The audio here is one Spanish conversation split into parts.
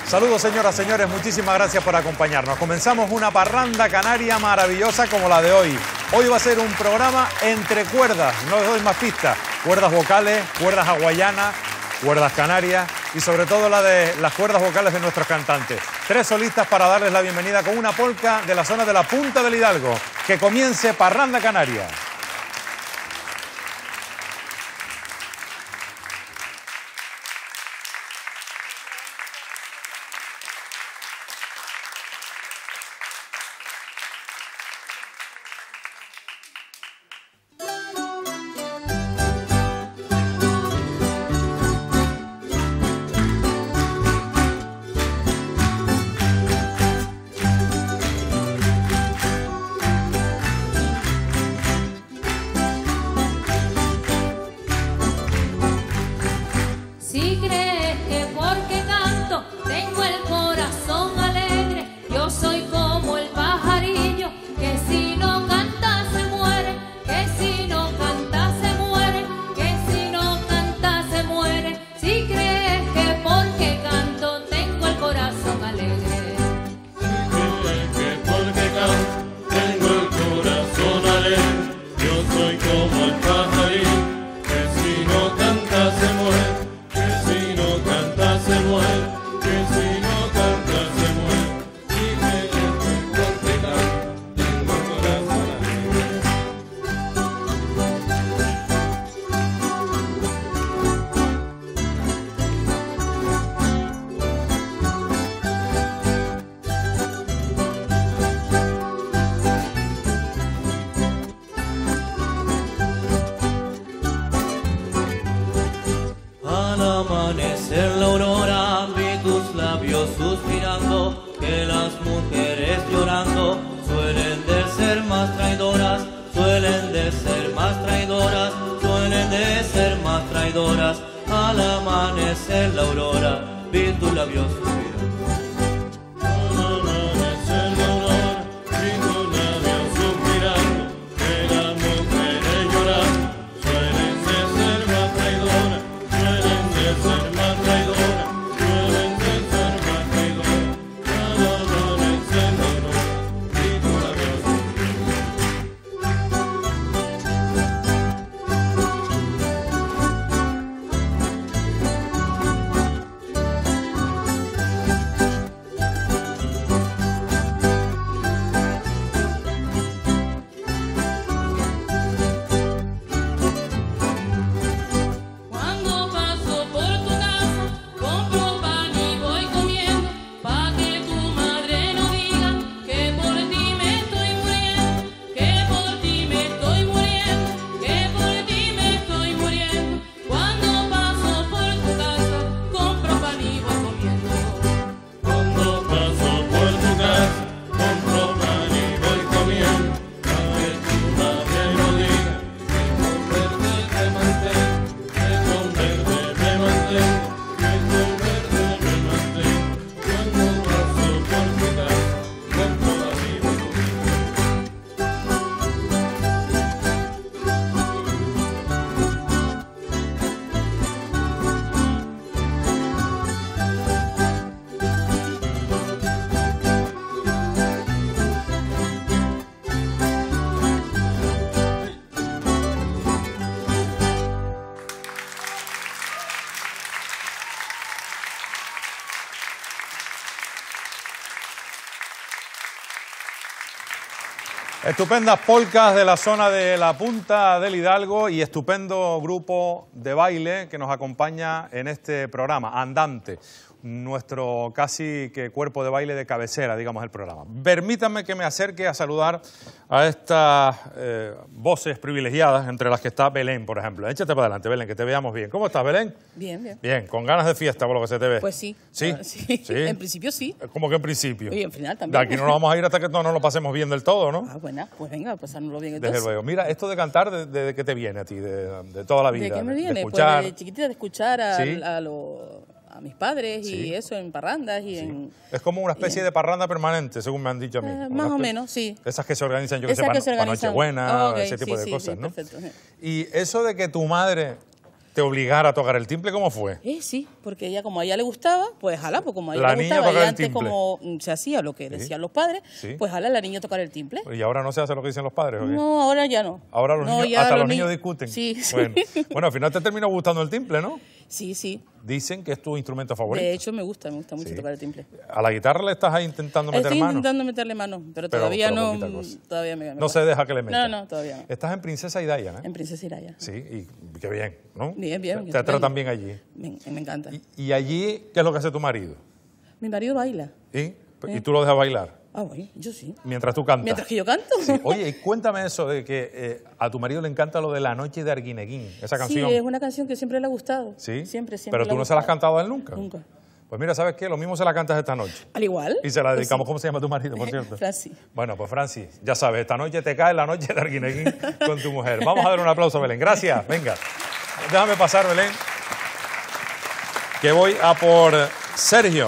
Saludos, señoras, señores, muchísimas gracias por acompañarnos. Comenzamos una parranda canaria maravillosa como la de hoy. Hoy va a ser un programa entre cuerdas, no les doy más pistas. Cuerdas vocales, cuerdas hawaianas, cuerdas canarias y sobre todo las cuerdas vocales de nuestros cantantes. 3 solistas para darles la bienvenida con una polca de la zona de la Punta del Hidalgo. Que comience Parranda Canaria. Amanecer la aurora, vi tus labios suspirando, que las mujeres llorando suelen de ser más traidoras, suelen de ser más traidoras, suelen de ser más traidoras. Al amanecer la aurora, vi tus labios suspirando. Estupendas polcas de la zona de la Punta del Hidalgo y estupendo grupo de baile que nos acompaña en este programa, Andante, nuestro casi que cuerpo de baile de cabecera, digamos, el programa. Permítanme que me acerque a saludar a estas voces privilegiadas, entre las que está Belén, por ejemplo. Échate para adelante, Belén, que te veamos bien. ¿Cómo estás, Belén? Bien, bien. Bien, con ganas de fiesta, por lo que se te ve. Pues sí. ¿Sí? Sí. ¿Sí? En principio sí. ¿Cómo que en principio? Y en final también. De aquí no nos vamos a ir hasta que no nos lo pasemos bien del todo, ¿no? Ah, bueno, pues venga, pasárnoslo bien entonces. Desde luego. Mira, esto de cantar, ¿de qué te viene a ti? De toda la vida. ¿De qué me viene? De escuchar. Pues de chiquitita de escuchar ¿Sí? a mis padres Sí. y eso en parrandas y en... Es como una especie de parranda permanente, según me han dicho a mí. más o menos, sí. Esas que se organizan, yo que sé, Esas para que se organizan. Nochebuena, Ok, ese tipo sí, de sí, cosas, sí, ¿no? perfecto, sí. Y eso de que tu madre te obligara a tocar el timple? ¿Cómo fue? Sí, porque ella, como a ella le gustaba, pues jala, pues como a ella La le niña gustaba, tocar y el antes timple. como se hacía lo que decían los padres, Sí. pues jala la niña tocar el timple. ¿Y ahora no se hace lo que dicen los padres? ¿O qué? No, ahora ya no. Ahora los No, niños, ya hasta los niños discuten. Sí, sí. Bueno, al final te terminó gustando el timple, ¿no? Sí, sí. Dicen que es tu instrumento favorito. De hecho, me gusta mucho Sí. tocar el timple. ¿A la guitarra le estás ahí intentando meter Estoy mano? intentando meterle mano, pero Pero todavía no. poquita cosa. Todavía me No se deja que le metas. No, todavía no. Estás en Princesa y Diana, ¿eh? En Princesa Iraya. Sí, y qué bien, ¿no? Bien, bien. Te estupendo. tratan bien allí. Me encanta. ¿Y allí qué es lo que hace tu marido? Mi marido baila. ¿Y tú lo dejas bailar? Ah, bueno, yo sí. Mientras tú cantas. Mientras que yo canto. Sí. Oye, y cuéntame eso de que a tu marido le encanta lo de La Noche de Arguineguín, esa canción. Sí, es una canción que siempre le ha gustado. ¿Sí? Siempre. Pero tú no se la has cantado a él nunca. Nunca. Pues mira, ¿sabes qué? Lo mismo se la cantas esta noche. Al igual. Y se la Pues dedicamos. sí. ¿Cómo se llama tu marido, por cierto? Francis. Bueno, pues Francis, ya sabes, esta noche te cae La Noche de Arguineguín con tu mujer. Vamos a dar un aplauso a Belén. Gracias, venga. Déjame pasar, Belén, que voy a por Sergio.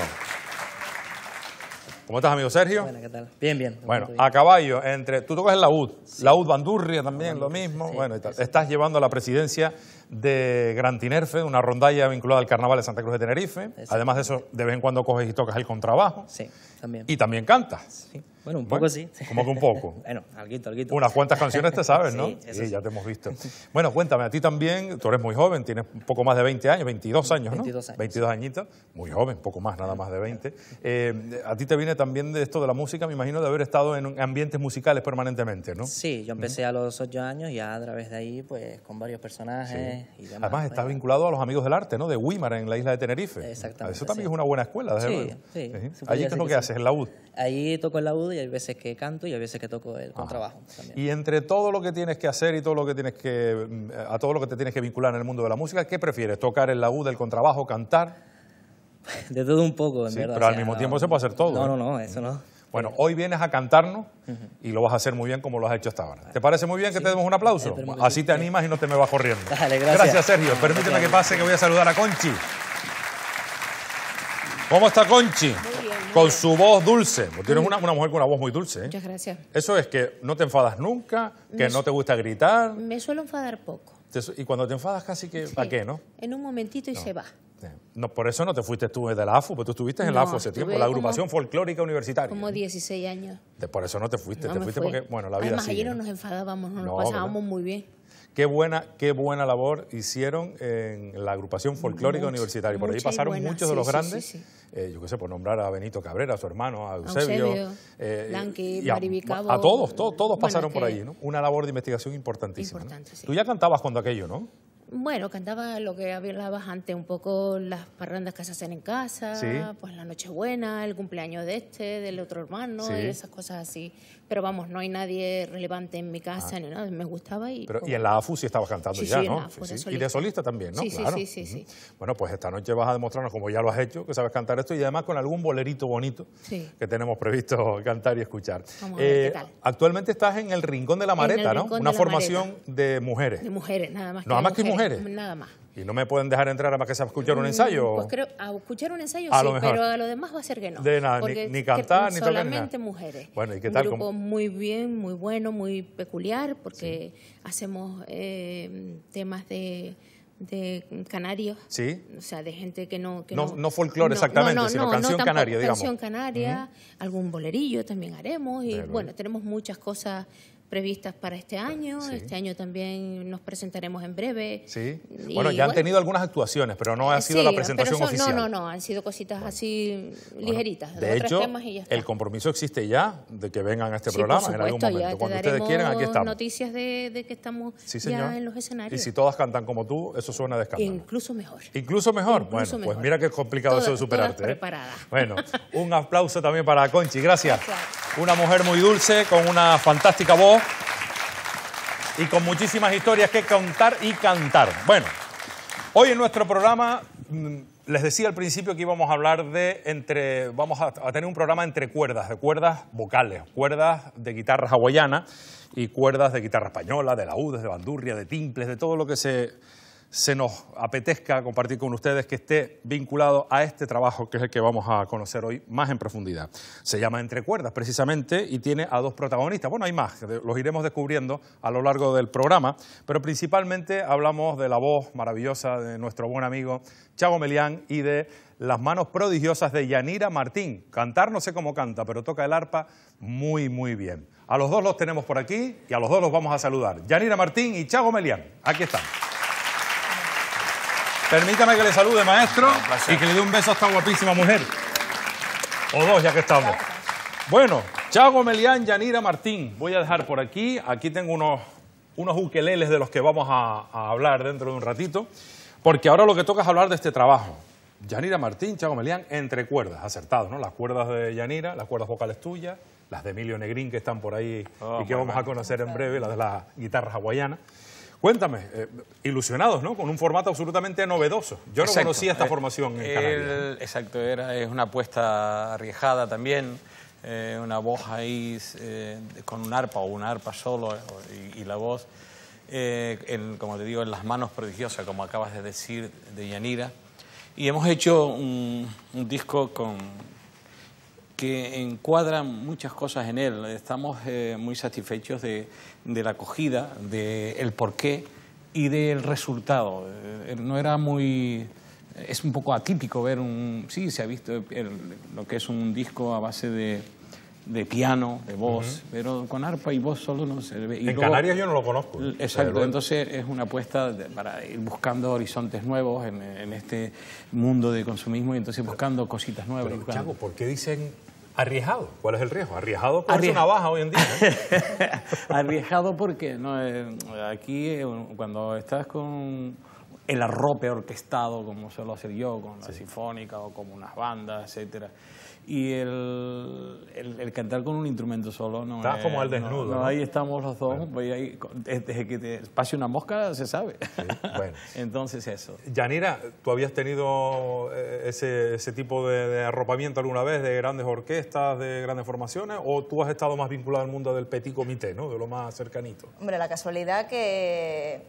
¿Cómo estás, amigo Sergio? Bueno, ¿qué tal? Bien, bien. Bueno, Bien. a caballo, tú tocas el laúd, laúd bandurria también, lo mismo. sí, Bueno, y tal. Estás llevando la presidencia de Gran Tinerfe, una rondalla vinculada al Carnaval de Santa Cruz de Tenerife. Además de eso, de vez en cuando coges y tocas el contrabajo. Sí, también. Y también cantas. Sí. Bueno, un Bueno, poco sí. ¿cómo que un poco? Bueno, alguito. Unas cuantas canciones te sabes, ¿no? Sí, eso sí. ya te hemos visto. Bueno, cuéntame, a ti también, tú eres muy joven, tienes un poco más de 20 años, 22 años, ¿no? 22 años. 22 añitos, muy joven, poco más, nada más de 20. A ti te viene también de esto de la música, me imagino, de haber estado en ambientes musicales permanentemente, ¿no? Sí, yo empecé a los 8 años y ya a través de ahí, pues, con varios personajes y demás. Además, pues, estás vinculado a los Amigos del Arte, ¿no? De Weimar, en la isla de Tenerife. Exactamente, Eso también sí. es una buena escuela, desde Sí, luego. sí, se Allí, podría ¿qué es decir lo que que sí. haces? ¿El laúd? Ahí toco el laúd y hay veces que canto y hay veces que toco el contrabajo también. Y entre todo lo que tienes que hacer y todo lo que tienes que a todo lo que te tienes que vincular en el mundo de la música, ¿qué prefieres? ¿Tocar el laúd, el contrabajo, cantar? De todo un poco, en Sí, verdad. pero al mismo tiempo se puede hacer todo, ¿eh? No, eso no. Bueno, hoy vienes a cantarnos y lo vas a hacer muy bien como lo has hecho hasta ahora. ¿Te parece muy bien que te demos un aplauso? Esperemos que Así sí. te animas y no te me vas corriendo. Dale, gracias. Sergio. Permíteme que pase, que voy a saludar a Conchi. ¿Cómo está Conchi? Muy bien. Con su voz dulce. Tienes una mujer con una voz muy dulce, ¿eh? Muchas gracias. Eso es que no te enfadas nunca, que no te gusta gritar. Me suelo enfadar poco. Y cuando te enfadas casi que, ¿para qué, no? En un momentito y se va. No, por eso no te fuiste tú de la AFU, porque tú estuviste en la No, AFU hace tiempo, estuve la como- agrupación folclórica universitaria. Como 16 años. Por eso no te fuiste, No te me fuiste fue. porque, bueno, la vida Además, sigue, ayer no ¿no? nos enfadábamos, nos No, lo pasábamos ¿verdad? muy bien. Qué buena labor hicieron en la agrupación folclórica Mucha, universitaria. Por ahí mucha y pasaron buena. muchos de Sí, los sí, grandes. sí, Yo qué sé, por nombrar a Benito Cabrera, a su hermano, a Eusebio. Blanqui, y a Maribicabo. a todos Bueno, pasaron por que- allí, ¿no? Una labor de investigación importantísima. ¿no? Importante, sí. Tú ya cantabas cuando aquello, ¿no? Bueno, cantaba lo que hablabas antes, un poco las parrandas que se hacen en casa, Sí. pues la Nochebuena, el cumpleaños de del otro hermano, Sí. y esas cosas así. Pero vamos, no hay nadie relevante en mi casa ni nada, me gustaba y... Pero, pues, y en la AFU sí estabas cantando Sí, ya, sí, en ¿no? la AFU, de Y de solista. solista también, ¿no? Sí, sí, Claro. sí, sí, sí. Bueno, pues esta noche vas a demostrarnos, como ya lo has hecho, que sabes cantar esto y además con algún bolerito bonito Sí. que tenemos previsto cantar y escuchar. Vamos a ver qué tal. Actualmente estás en el Rincón de la Mareta, ¿no? Rincón Una de la formación de mujeres. De mujeres, nada más. ¿Nada más que mujeres? Nada más. ¿Y no me pueden dejar entrar a más que se escuchar un ensayo? Pues creo, a escuchar un ensayo A sí, lo mejor. pero a lo demás va a ser que no. De nada, Porque ni cantar, que ni tocar, ni solamente nada. mujeres. Bueno, ¿y qué tal? Un grupo ¿Cómo? muy bien, muy bueno, muy peculiar, porque hacemos temas de canarios. Sí. O sea, de gente que no... No folclore exactamente, sino canción tampoco, canaria, digamos. Canción canaria, algún bolerillo también haremos. Y Desde luego. bueno, tenemos muchas cosas previstas para este año. Sí. Este año también nos presentaremos en breve. Sí. Y Bueno, ya han tenido algunas actuaciones, pero no ha sido sí, la presentación pero oficial. No, han sido cositas así ligeritas. De otros hecho, temas y ya está. el compromiso existe ya de que vengan a este Sí, programa por en algún supuesto, momento. ya te Cuando ustedes daremos quieran, aquí estamos. noticias de que estamos Sí, señor. ya en los escenarios. Y si todas cantan como tú, eso suena de escándalo. Incluso mejor. Incluso mejor. Incluso Bueno, pues mejor. mira que es complicado eso de Todas superarte. preparadas. Bueno, un aplauso también para Conchi. Gracias. Gracias. Una mujer muy dulce, con una fantástica voz y con muchísimas historias que contar y cantar. Bueno, hoy en nuestro programa les decía al principio que íbamos a hablar vamos a tener un programa entre cuerdas, de cuerdas vocales, cuerdas de guitarra hawaiana y cuerdas de guitarra española, de laúdes, de bandurria, de timples, de todo lo que se se nos apetezca compartir con ustedes que esté vinculado a este trabajo que es el que vamos a conocer hoy más en profundidad. Se llama Entre Cuerdas precisamente y tiene a dos protagonistas. Bueno, hay más, los iremos descubriendo a lo largo del programa, pero principalmente hablamos de la voz maravillosa de nuestro buen amigo Chago Melián y de las manos prodigiosas de Yanira Martín. Cantar no sé cómo canta, pero toca el arpa muy, muy bien. A los dos los tenemos por aquí y a los dos los vamos a saludar. Yanira Martín y Chago Melián. Aquí están. Permítame que le salude, maestro, y que le dé un beso a esta guapísima mujer. O dos, ya que estamos. Bueno, Chago Melián, Yanira Martín. Voy a dejar por aquí. Aquí tengo unos ukeleles de los que vamos a hablar dentro de un ratito, porque ahora lo que toca es hablar de este trabajo. Yanira Martín, Chago Melián, Entre Cuerdas. Acertado, ¿no? Las cuerdas de Yanira, las cuerdas vocales tuyas, las de Emilio Negrín, que están por ahí y que vamos a conocer en breve, las de las guitarras hawaianas. Cuéntame, ilusionados, ¿no? Con un formato absolutamente novedoso. Yo no conocía esta formación en Canarias. Exacto, es una apuesta arriesgada también, una voz ahí con un arpa o una arpa solo y la voz, como te digo, en las manos prodigiosas, como acabas de decir, de Yanira. Y hemos hecho un disco que encuadra muchas cosas en él. Estamos muy satisfechos de la acogida, del porqué y del resultado. No era muy... Es un poco atípico ver un... Sí, se ha visto lo que es un disco a base de piano, de voz, pero con arpa y voz solo no se ve. Y en luego, Canarias yo no lo conozco. Exacto, entonces es una apuesta para ir buscando horizontes nuevos en este mundo de consumismo y entonces buscando cositas nuevas. Pero, Chago, ¿por qué dicen arriesgado? ¿Cuál es el riesgo? Arriesgado por una baja hoy en día, ¿eh? Arriesgado porque no, aquí cuando estás con el arrope orquestado, como suelo hacer yo, con la sinfónica o como unas bandas, etcétera, y el cantar con un instrumento solo no estás como al desnudo, ¿no? Ahí estamos los dos, bueno. Pues ahí, desde que te pase una mosca se sabe. Sí, bueno. Entonces eso. Yanira, ¿tú habías tenido ese tipo de arropamiento alguna vez de grandes orquestas, de grandes formaciones, o tú has estado más vinculado al mundo del petit comité, ¿no? De lo más cercanito? Hombre, la casualidad que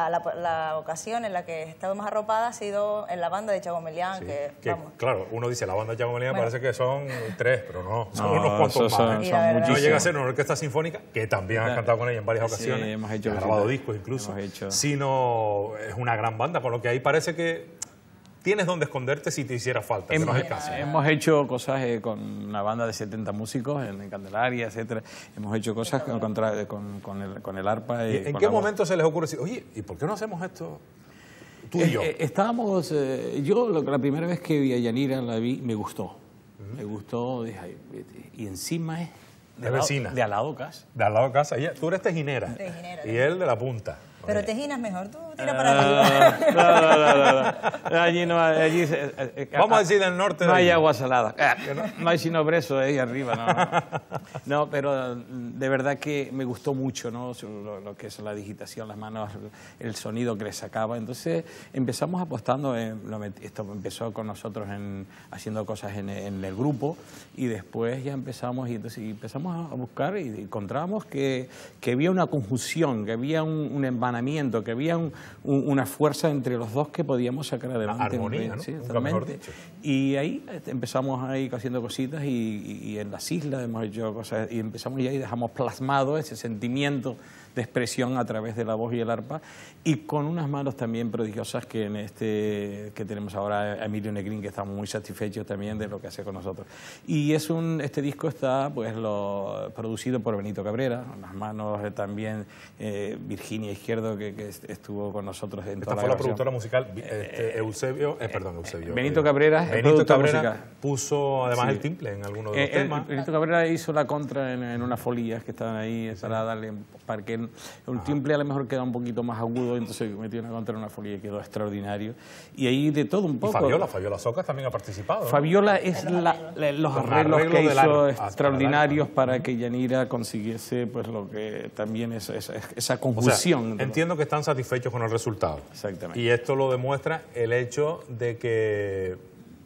la ocasión en la que he estado más arropada ha sido en la banda de Chago Melián, sí, que vamos. Claro, uno dice la banda de Chago Melián, bueno, parece que son tres, pero no, son no, unos cuantos más. No llega a ser una orquesta sinfónica, que también has cantado con ella en varias ocasiones, sí, hemos hecho grabado discos incluso, sino es una gran banda, con lo que ahí parece que tienes donde esconderte si te hiciera falta, que no es el caso. Hemos hecho cosas con una banda de 70 músicos en Candelaria, etcétera. Hemos hecho cosas con el arpa. ¿Y en qué momento se les ocurre decir, oye, ¿y por qué no hacemos esto tú y yo? Estábamos, la primera vez que vi a Yanira la vi, me gustó. Me gustó, dije, y encima es de vecina. De al lado casa. De al lado casa. Tú eres tejinera. Y él de la punta. Pero tejinas mejor, tú tira para arriba. No. Allí no, allí vamos a decir del norte. No hay agua salada. No hay sino brezo ahí arriba. No, pero de verdad que me gustó mucho, ¿no? Lo que es la digitación, las manos, el sonido que le sacaba. Entonces empezamos apostando. Esto empezó con nosotros haciendo cosas en el grupo y después ya empezamos a buscar y encontramos que había una conjunción, que había un envanamiento, que había una fuerza entre los dos que podíamos sacar adelante. Una armonía, ¿no? Sí, totalmente. Y ahí empezamos ahí haciendo cositas y en las islas hemos hecho cosas y empezamos y ahí dejamos plasmado ese sentimiento de expresión a través de la voz y el arpa y con unas manos también prodigiosas que tenemos ahora a Emilio Negrín, que estamos muy satisfechos también de lo que hace con nosotros. Y este disco está producido por Benito Cabrera, las manos también Virginia Izquierdo que estuvo con nosotros en toda la grabación. Productora musical Eusebio. Benito Cabrera, Benito Cabrera puso además el timple en algunos de los temas. Benito Cabrera hizo la contra en unas folías que estaban ahí para darle para que un timple a lo mejor queda un poquito más agudo, entonces metió una contra en una folía y quedó extraordinario. Y ahí de todo un poco. Y Fabiola Socas también ha participado, ¿no? Fabiola es los arreglos que hizo extraordinarios para que Yanira consiguiese pues lo que también es esa conjunción. O sea, entiendo que están satisfechos con el resultado. Exactamente. Y esto lo demuestra el hecho de que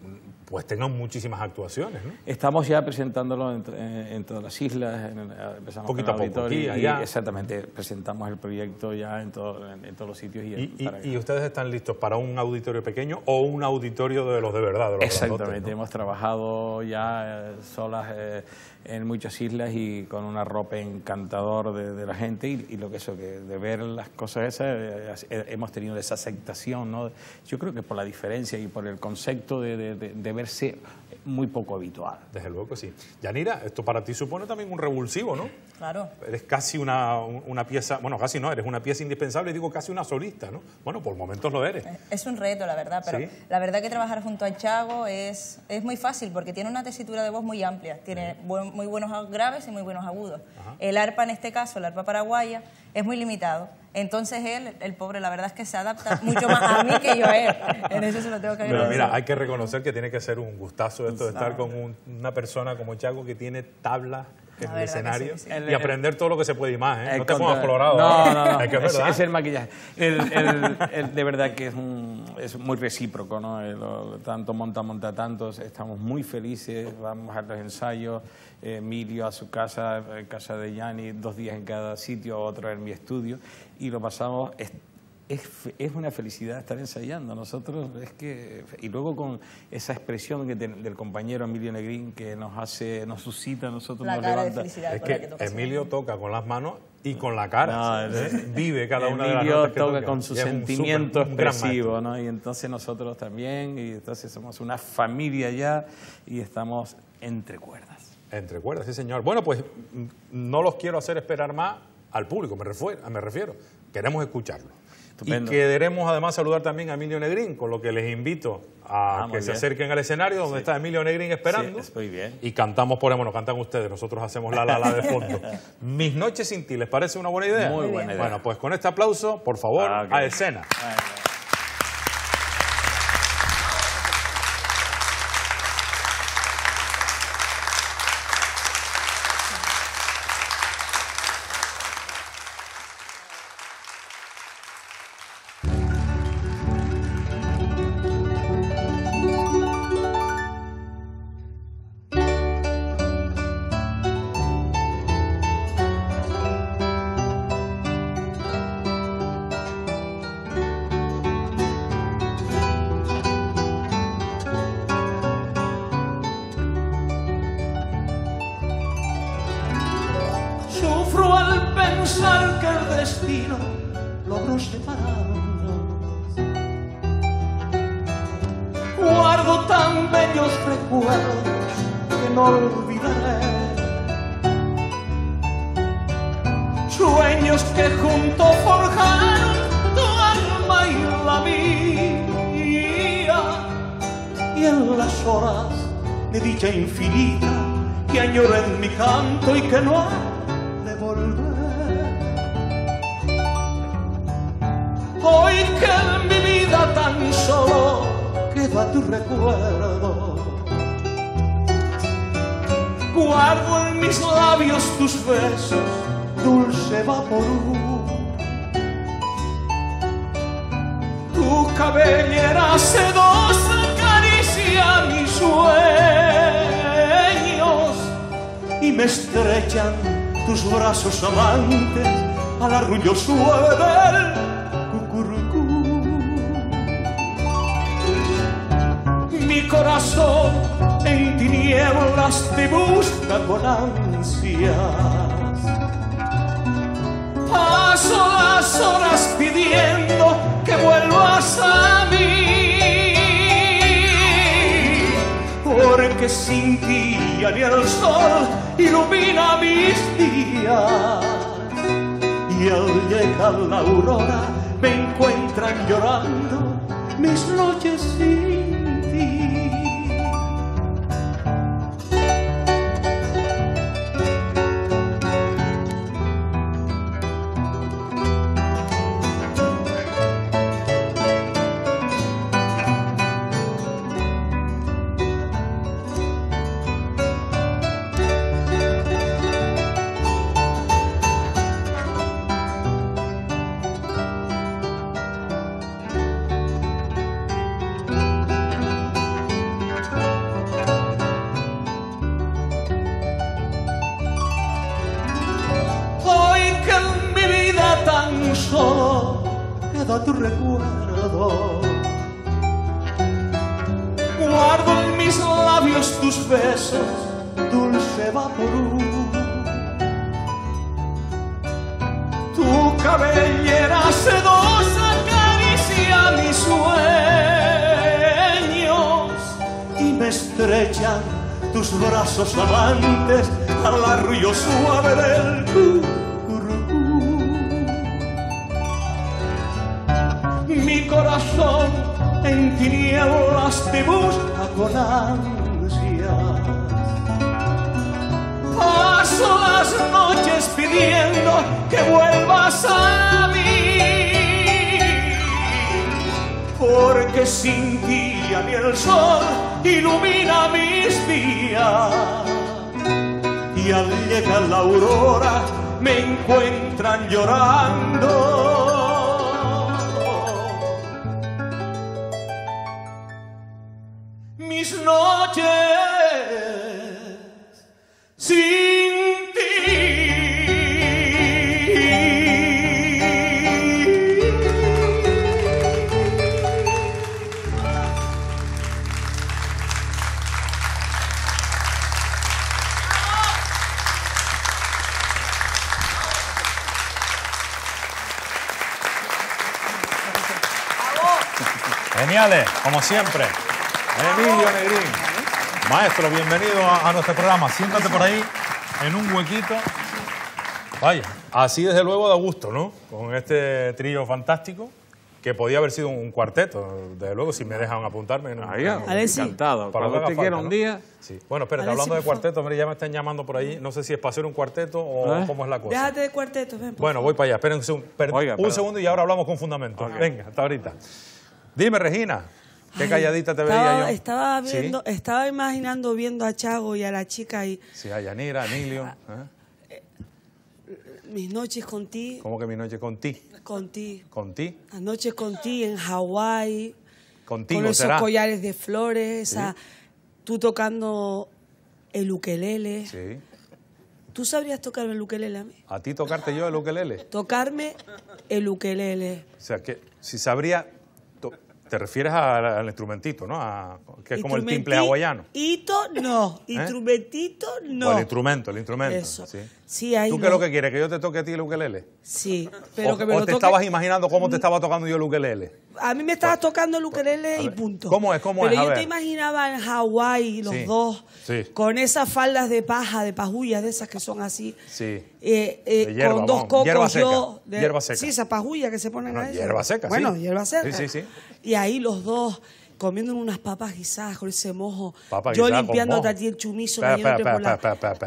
pues tengan muchísimas actuaciones, ¿no? Estamos ya presentándolo en todas las islas, empezamos Poquito con el a poco, auditorio aquí, y allá. exactamente, presentamos el proyecto ya en todos los sitios. ¿Y ustedes están listos para un auditorio pequeño o un auditorio de los de verdad? De los exactamente, grandotes, ¿no? hemos trabajado ya solas en muchas islas y con un arrope encantador de la gente y lo que eso, que de ver las cosas esas, hemos tenido esa aceptación, ¿no? Yo creo que por la diferencia y por el concepto de verse muy poco habitual. Desde luego que sí. Yanira, esto para ti supone también un revulsivo, ¿no? Claro. Eres casi una pieza, bueno, casi no, eres una pieza indispensable, digo casi una solista, ¿no? Bueno, por momentos lo eres. Es un reto, la verdad, pero Sí. la verdad que trabajar junto a Chago es muy fácil porque tiene una tesitura de voz muy amplia, tiene muy buenos graves y muy buenos agudos. El arpa, en este caso, el arpa paraguaya, es muy limitado. Entonces él, el pobre, la verdad es que se adapta mucho más a mí que yo a él. En eso se lo tengo que Pero agradecer. mira, hay que reconocer que tiene que ser un gustazo esto de estar con una persona como Chago que tiene tabla en La el verdad que escenario sí, sí. y aprender todo lo que se puede y más, ¿eh? No te Contra- pongas colorado. No. Es que es verdad. Es el maquillaje. De verdad que es muy recíproco, ¿no? Tanto monta tantos. Estamos muy felices, vamos a los ensayos. Emilio a su casa, casa de Yanni, 2 días en cada sitio, otro en mi estudio. Y lo pasamos... Es una felicidad estar ensayando. Nosotros es que... Y luego con esa expresión del compañero Emilio Negrín que nos suscita, nosotros La nos cara de levanta. felicidad. Es con la que toca Emilio toca con las manos y con la cara. No, Vive cada una de las Emilio notas que toca toca. con su Y es un sentimiento un gran expresivo, maestro. ¿no? Y entonces nosotros también, y entonces somos una familia ya y estamos entre cuerdas. Entre cuerdas, sí señor. Bueno, pues no los quiero hacer esperar más al público, me refiero. Queremos escucharlo. Estupendo. Y queremos además saludar también a Emilio Negrín, con lo que les invito a que muy se bien. acerquen al escenario donde está Emilio Negrín esperando. Sí, muy bien. Y cantamos por él, bueno, cantan ustedes, nosotros hacemos la de fondo. Mis noches sin ti, ¿les parece una buena idea? Muy buena idea. Bueno, pues con este aplauso, por favor, Ok. a escena. Sufro al pensar que el destino logró separarnos. Guardo tan bellos recuerdos que no olvidaré. Sueños que junto forjaron tu alma y la mía. Y en las horas de dicha infinita que añoro en mi canto y que no ha de volver. Hoy que en mi vida tan solo queda tu recuerdo, guardo en mis labios tus besos, dulce vaporú. Tu cabellera sedosa acaricia mis sueños y me estrechan tus brazos amantes al arrullo suave del cucurucú. Mi corazón en tinieblas te busca con ansias. Paso las horas pidiendo que vuelvas a mí, porque sin ti ya ni el sol ilumina mis días. Y al llegar la aurora me encuentran llorando mis noches sin ti. queda tu recuerdo. Guardo en mis labios tus besos, dulce vaporú. Tu cabellera sedosa acaricia mis sueños y me estrechan tus brazos amantes al arrullo suave del currucú. Mi corazón en tinieblas te busca con ansias. Paso las noches pidiendo que vuelvas a mí, porque sin ti ya ni el sol ilumina mis días, y al llegar la aurora me encuentran llorando. Mis noches sin ti. Geniales, como siempre. Emilio Negrín. Maestro, bienvenido a nuestro programa. Siéntate por ahí, en un huequito. Vaya, así desde luego da gusto, ¿no? Con este trío fantástico, que podía haber sido un cuarteto, desde luego, si me dejan apuntarme. Encantado. Para Cuando lo que usted haga quiera falta, un día... Sí. Bueno, espérate, hablando de cuarteto, mire, ya me están llamando por ahí. No sé si es para hacer un cuarteto o cómo es la cosa. Déjate de cuartetos, ven. Bueno, voy para allá. Esperen un segundo y ahora hablamos con fundamento. Venga, hasta ahorita. Dime, Regina. Qué calladita te veía yo. Estaba viendo, ¿Sí? estaba imaginando viendo a Chago y a la chica y Sí, a Yanira, a Emilio. mis noches con ti, ¿Cómo que mi noche con ti? con ti, ¿Con ti? las noches con ti en Hawái, Contigo con esos será. collares de flores, Sí. tú tocando el ukelele. Sí. ¿Tú sabrías tocarme el ukelele a mí? ¿A ti tocarte yo el ukelele? Tocarme el ukelele. O sea, que si sabría... Te refieres al instrumentito, ¿no? Que es como el timple hawaiano. No, instrumentito no. O el instrumento. Eso. Sí. Sí, ahí ¿Tú qué es lo que quieres? ¿Que yo te toque a ti el ukelele? Sí, pero ¿O, que me o lo te toque... estabas imaginando cómo te estaba tocando yo el ukelele? A mí me estabas tocando el ukelele y punto. ¿Cómo es? ¿Cómo pero es? A yo ver. te imaginaba en Hawái los Sí, dos, sí. con esas faldas de paja, de pajullas de esas que son así. Sí. Con dos vamos, hierba cocos seca, yo. hierba seca. Sí, esa pajulla que se ponen No, ahí. hierba seca, Bueno, sí. hierba seca. Sí, sí, sí. Y ahí los dos comiendo unas papas guisadas con ese mojo. Papa yo guisada con limpiándote mojo. a ti el chumizo. Espera, metiéndote por la...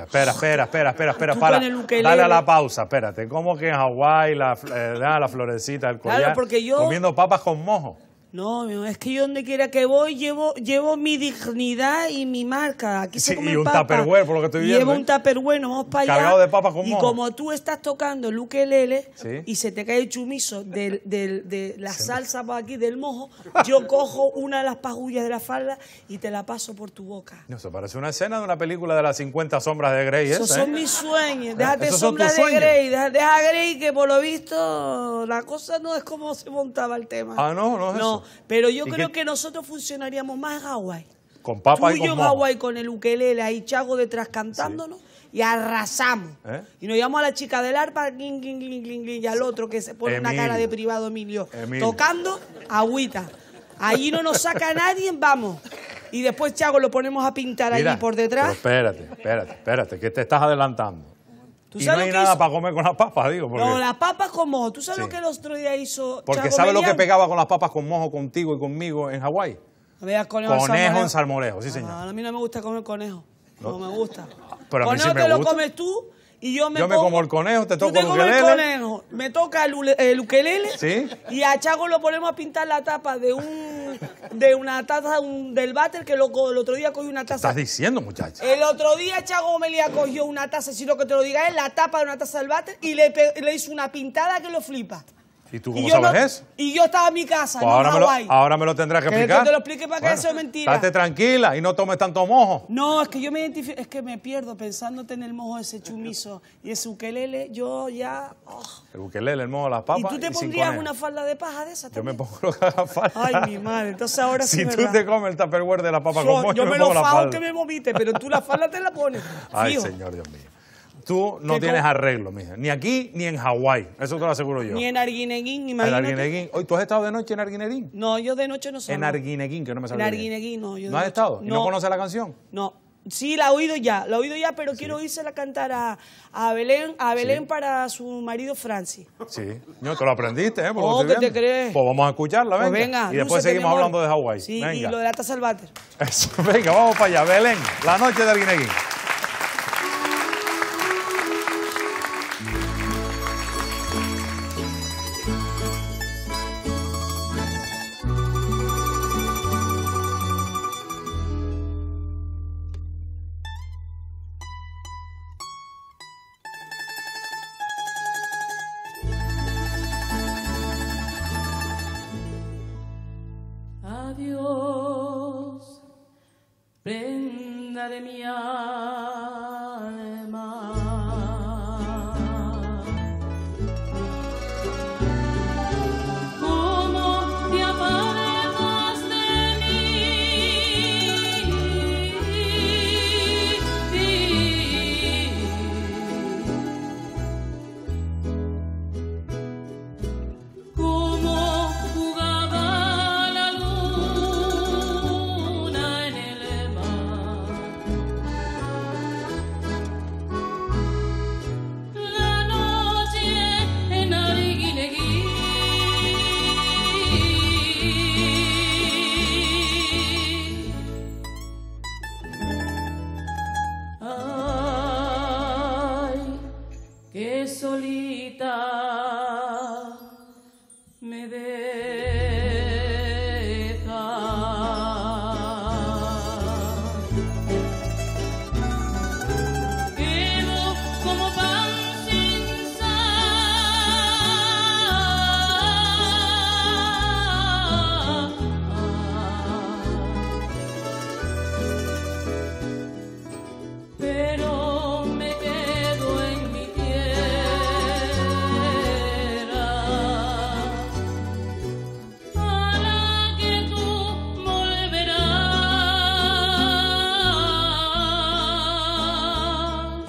espera. Tú Para. con el ukelele. Dale a la pausa, espérate. ¿Cómo que en Hawái la florecita, el collar? Claro, porque yo- Comiendo papas con mojo. No, es que yo donde quiera que voy llevo mi dignidad y mi marca. Aquí Sí, se comen y un papas. tupperware, por lo que estoy viendo, Llevo ¿eh? un tupperware, vamos para allá. Cargado de papas con y mojo. como tú estás tocando el ukelele Sí. y se te cae el chumizo de la salsa para aquí, del mojo, yo cojo una de las pajullas de la falda y te la paso por tu boca. No, eso parece una escena de una película de las 50 sombras de Grey. Esos esa, son ¿eh? mis sueños. Déjate ¿Esos son sombra tus de sueños? Grey. Deja a Grey que por lo visto la cosa no es como se montaba el tema. Ah, no es eso. Pero yo ¿Y creo qué? que nosotros funcionaríamos más en Hawái. Con papas Tú y y yo con en mojo. Hawái con el ukelele ahí, Chago detrás cantándonos y arrasamos. ¿Eh? Y nos llamamos a la chica del arpa, glin, glin, glin, glin, glin, y al otro que se pone una Emilio. cara de privado, Emilio. Emilio. Tocando agüita. Allí no nos saca nadie, vamos. Y después, Chago, lo ponemos a pintar Mira, allí por detrás. pero espérate, que te estás adelantando. ¿Tú Y no sabes hay lo que nada hizo? para comer con las papas, digo. Porque, No, las papas con mojo. ¿Tú sabes Sí. lo que el otro día hizo porque Chago ¿sabes lo que Melián? pegaba con las papas con mojo contigo y conmigo en Hawái? Veas conejo en Conejo salmorejo. en salmorejo, sí, señor. No, a mí no me gusta comer conejo. No, me gusta. Pero a mí sí Conejo me te lo gusta. comes tú y yo me Yo me pongo- como el conejo, te toco Tú te el comes el ukelele. conejo, me toca el ukelele Sí. y a Chago lo ponemos a pintar la tapa de una taza del váter que el otro día cogió una taza. Estás diciendo, muchacha. El otro día Chago Melia cogió una taza, si lo que te lo diga es la tapa de una taza del váter y le hizo una pintada que lo flipa. ¿Y tú cómo sabes eso? Y yo estaba en mi casa, Pues en Hawái. ahora me lo tendrás que explicar. Que te lo explique para que eso es mentira. Estate tranquila y no tomes tanto mojo. No, es que yo me identifico, es que me pierdo pensándote en el mojo de ese chumizo y ese ukelele, yo ya... Oh. El ukelele, el mojo de las papas. ¿Y tú te pondrías una falda de paja de esa también? Yo me pongo lo que haga falta. Ay, mi madre, entonces ahora sí. Si tú te comes el tupperware de la papa con mojo, yo me pongo lo la fajo falda. que me vomite, pero tú la falda te la pones. Ay, fijo. señor Dios mío. Tú no tienes arreglo, mija. Ni aquí ni en Hawái. Eso te lo aseguro yo. Ni en Arguineguín, En imagínate. Arguineguín. Hoy, ¿tú has estado de noche en Arguineguín? No, yo de noche no salgo. En Arguineguín, que no me sale En bien. Arguineguín no. Yo de ¿No has noche- estado? ¿Y no conoces la canción? No. Sí, la he oído ya, pero quiero oírsela cantar a Belén para su marido Francis. Sí. No, te lo aprendiste, ¿eh? Por lo Oh, que estoy ¿qué te viendo. crees? Pues vamos a escucharla, venga. Pues venga, y después lúcete, seguimos mi amor. hablando de Hawái. Sí, venga. y lo de la taza al váter. Eso, venga, vamos para allá. Belén, la noche de Arguineguín. Adiós, prenda de mi alma. ¿Cómo te apartas de mí? ¿Cómo jugaba la luna en el mar? La noche en Arguineguín. Ay, qué solita me deja. Quedo como pan sin sal. Pero me quedo en mi tierra, a la que tú volverás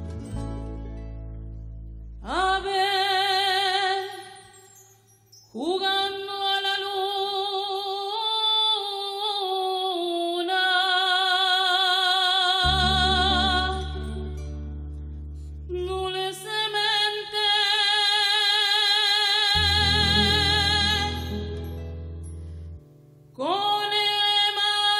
a ver jugando a la luna. Dulcemente con el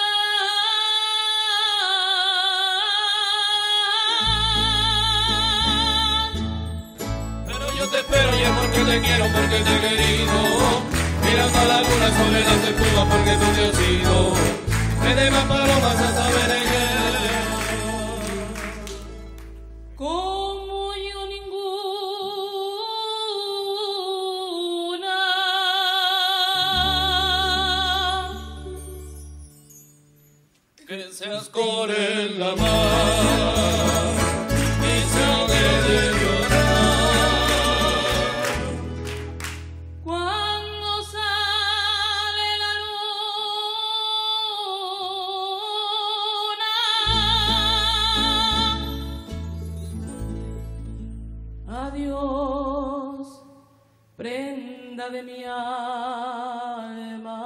mar. Pero yo te espero y es porque te quiero, porque te he querido. Mirando a la luna sobre las espumas porque tú te has ido. Me dejas palomas hasta ver en Como yo ninguna. que se ascore en la mar y se ahogue de llorar. Cuando sale la luna. Adiós, prenda de mi alma.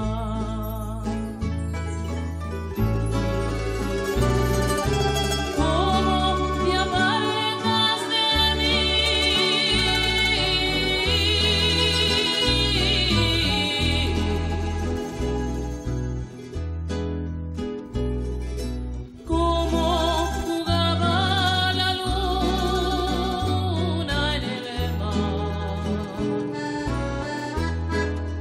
¿Cómo te apartas de mí? ¿Cómo jugaba la luna en el mar?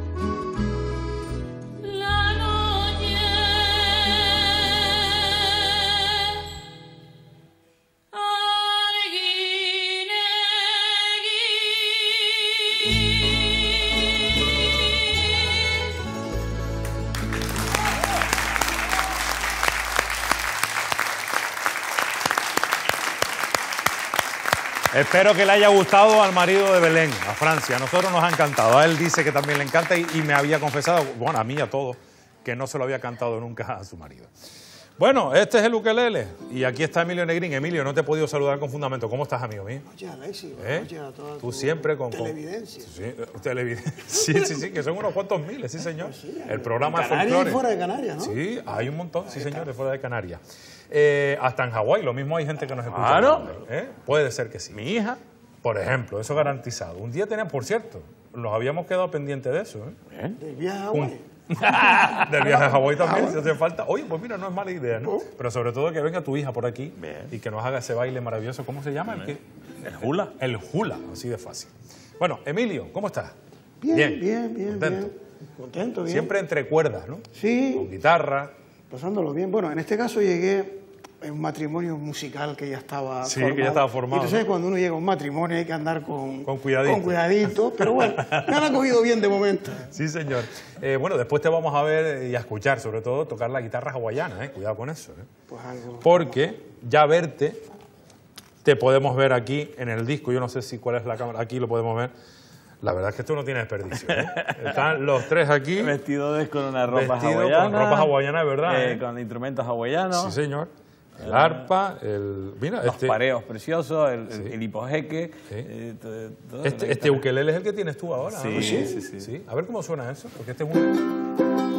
Espero que le haya gustado al marido de Belén, a Francia. A nosotros nos ha encantado. A él dice que también le encanta y me había confesado, bueno, a mí y a todos, que no se lo había cantado nunca a su marido. Bueno, este es el ukelele y aquí está Emilio Negrín. Emilio, no te he podido saludar con fundamento. ¿Cómo estás, amigo mío? Oye, Alexis, oye, a toda tú siempre con televidencia. Sí, que son unos cuantos miles, sí, señor. Pues sí, el programa de Canarias folclore. Y fuera de Canarias, ¿no? Sí, hay un montón, sí, señor, de fuera de Canarias. Hasta en Hawái, lo mismo hay gente que nos escucha. Claro. Puede ser que sí. Mi hija. Por ejemplo, eso garantizado. Un día teníamos, por cierto, nos habíamos quedado pendientes de eso. Del viaje a Hawái. Del viaje a Hawái también, si hace falta. Oye, pues mira, no es mala idea, ¿no? Pero sobre todo que venga tu hija por aquí y que nos haga ese baile maravilloso. ¿Cómo se llama? El hula. El hula, así de fácil. Bueno, Emilio, ¿cómo estás? Bien. Contento. Contento, bien. Siempre entre cuerdas, ¿no? Sí. Con guitarra. Pasándolo bien. Bueno, en este caso llegué en un matrimonio musical que ya estaba formado. Que ya estaba formado. Y tú sabes, cuando uno llega a un matrimonio hay que andar con cuidadito. Con cuidadito, pero bueno, me han acogido bien de momento. Sí, señor. Bueno, después te vamos a ver y a escuchar, sobre todo, tocar la guitarra hawaiana, cuidado con eso. Pues algo. Porque ya verte, te podemos ver aquí en el disco, yo no sé si cuál es la cámara, aquí lo podemos ver. La verdad es que esto no tiene desperdicio. Están los tres aquí. Vestidos con una ropa hawaiana. Con ropa hawaiana, de verdad. Con instrumentos hawaianos. Sí, señor. El arpa, mira, los pareos preciosos, el hipojeque. Sí. Todo este ukelele es el que tienes tú ahora. Sí, ¿no? sí. A ver cómo suena eso, porque este es un...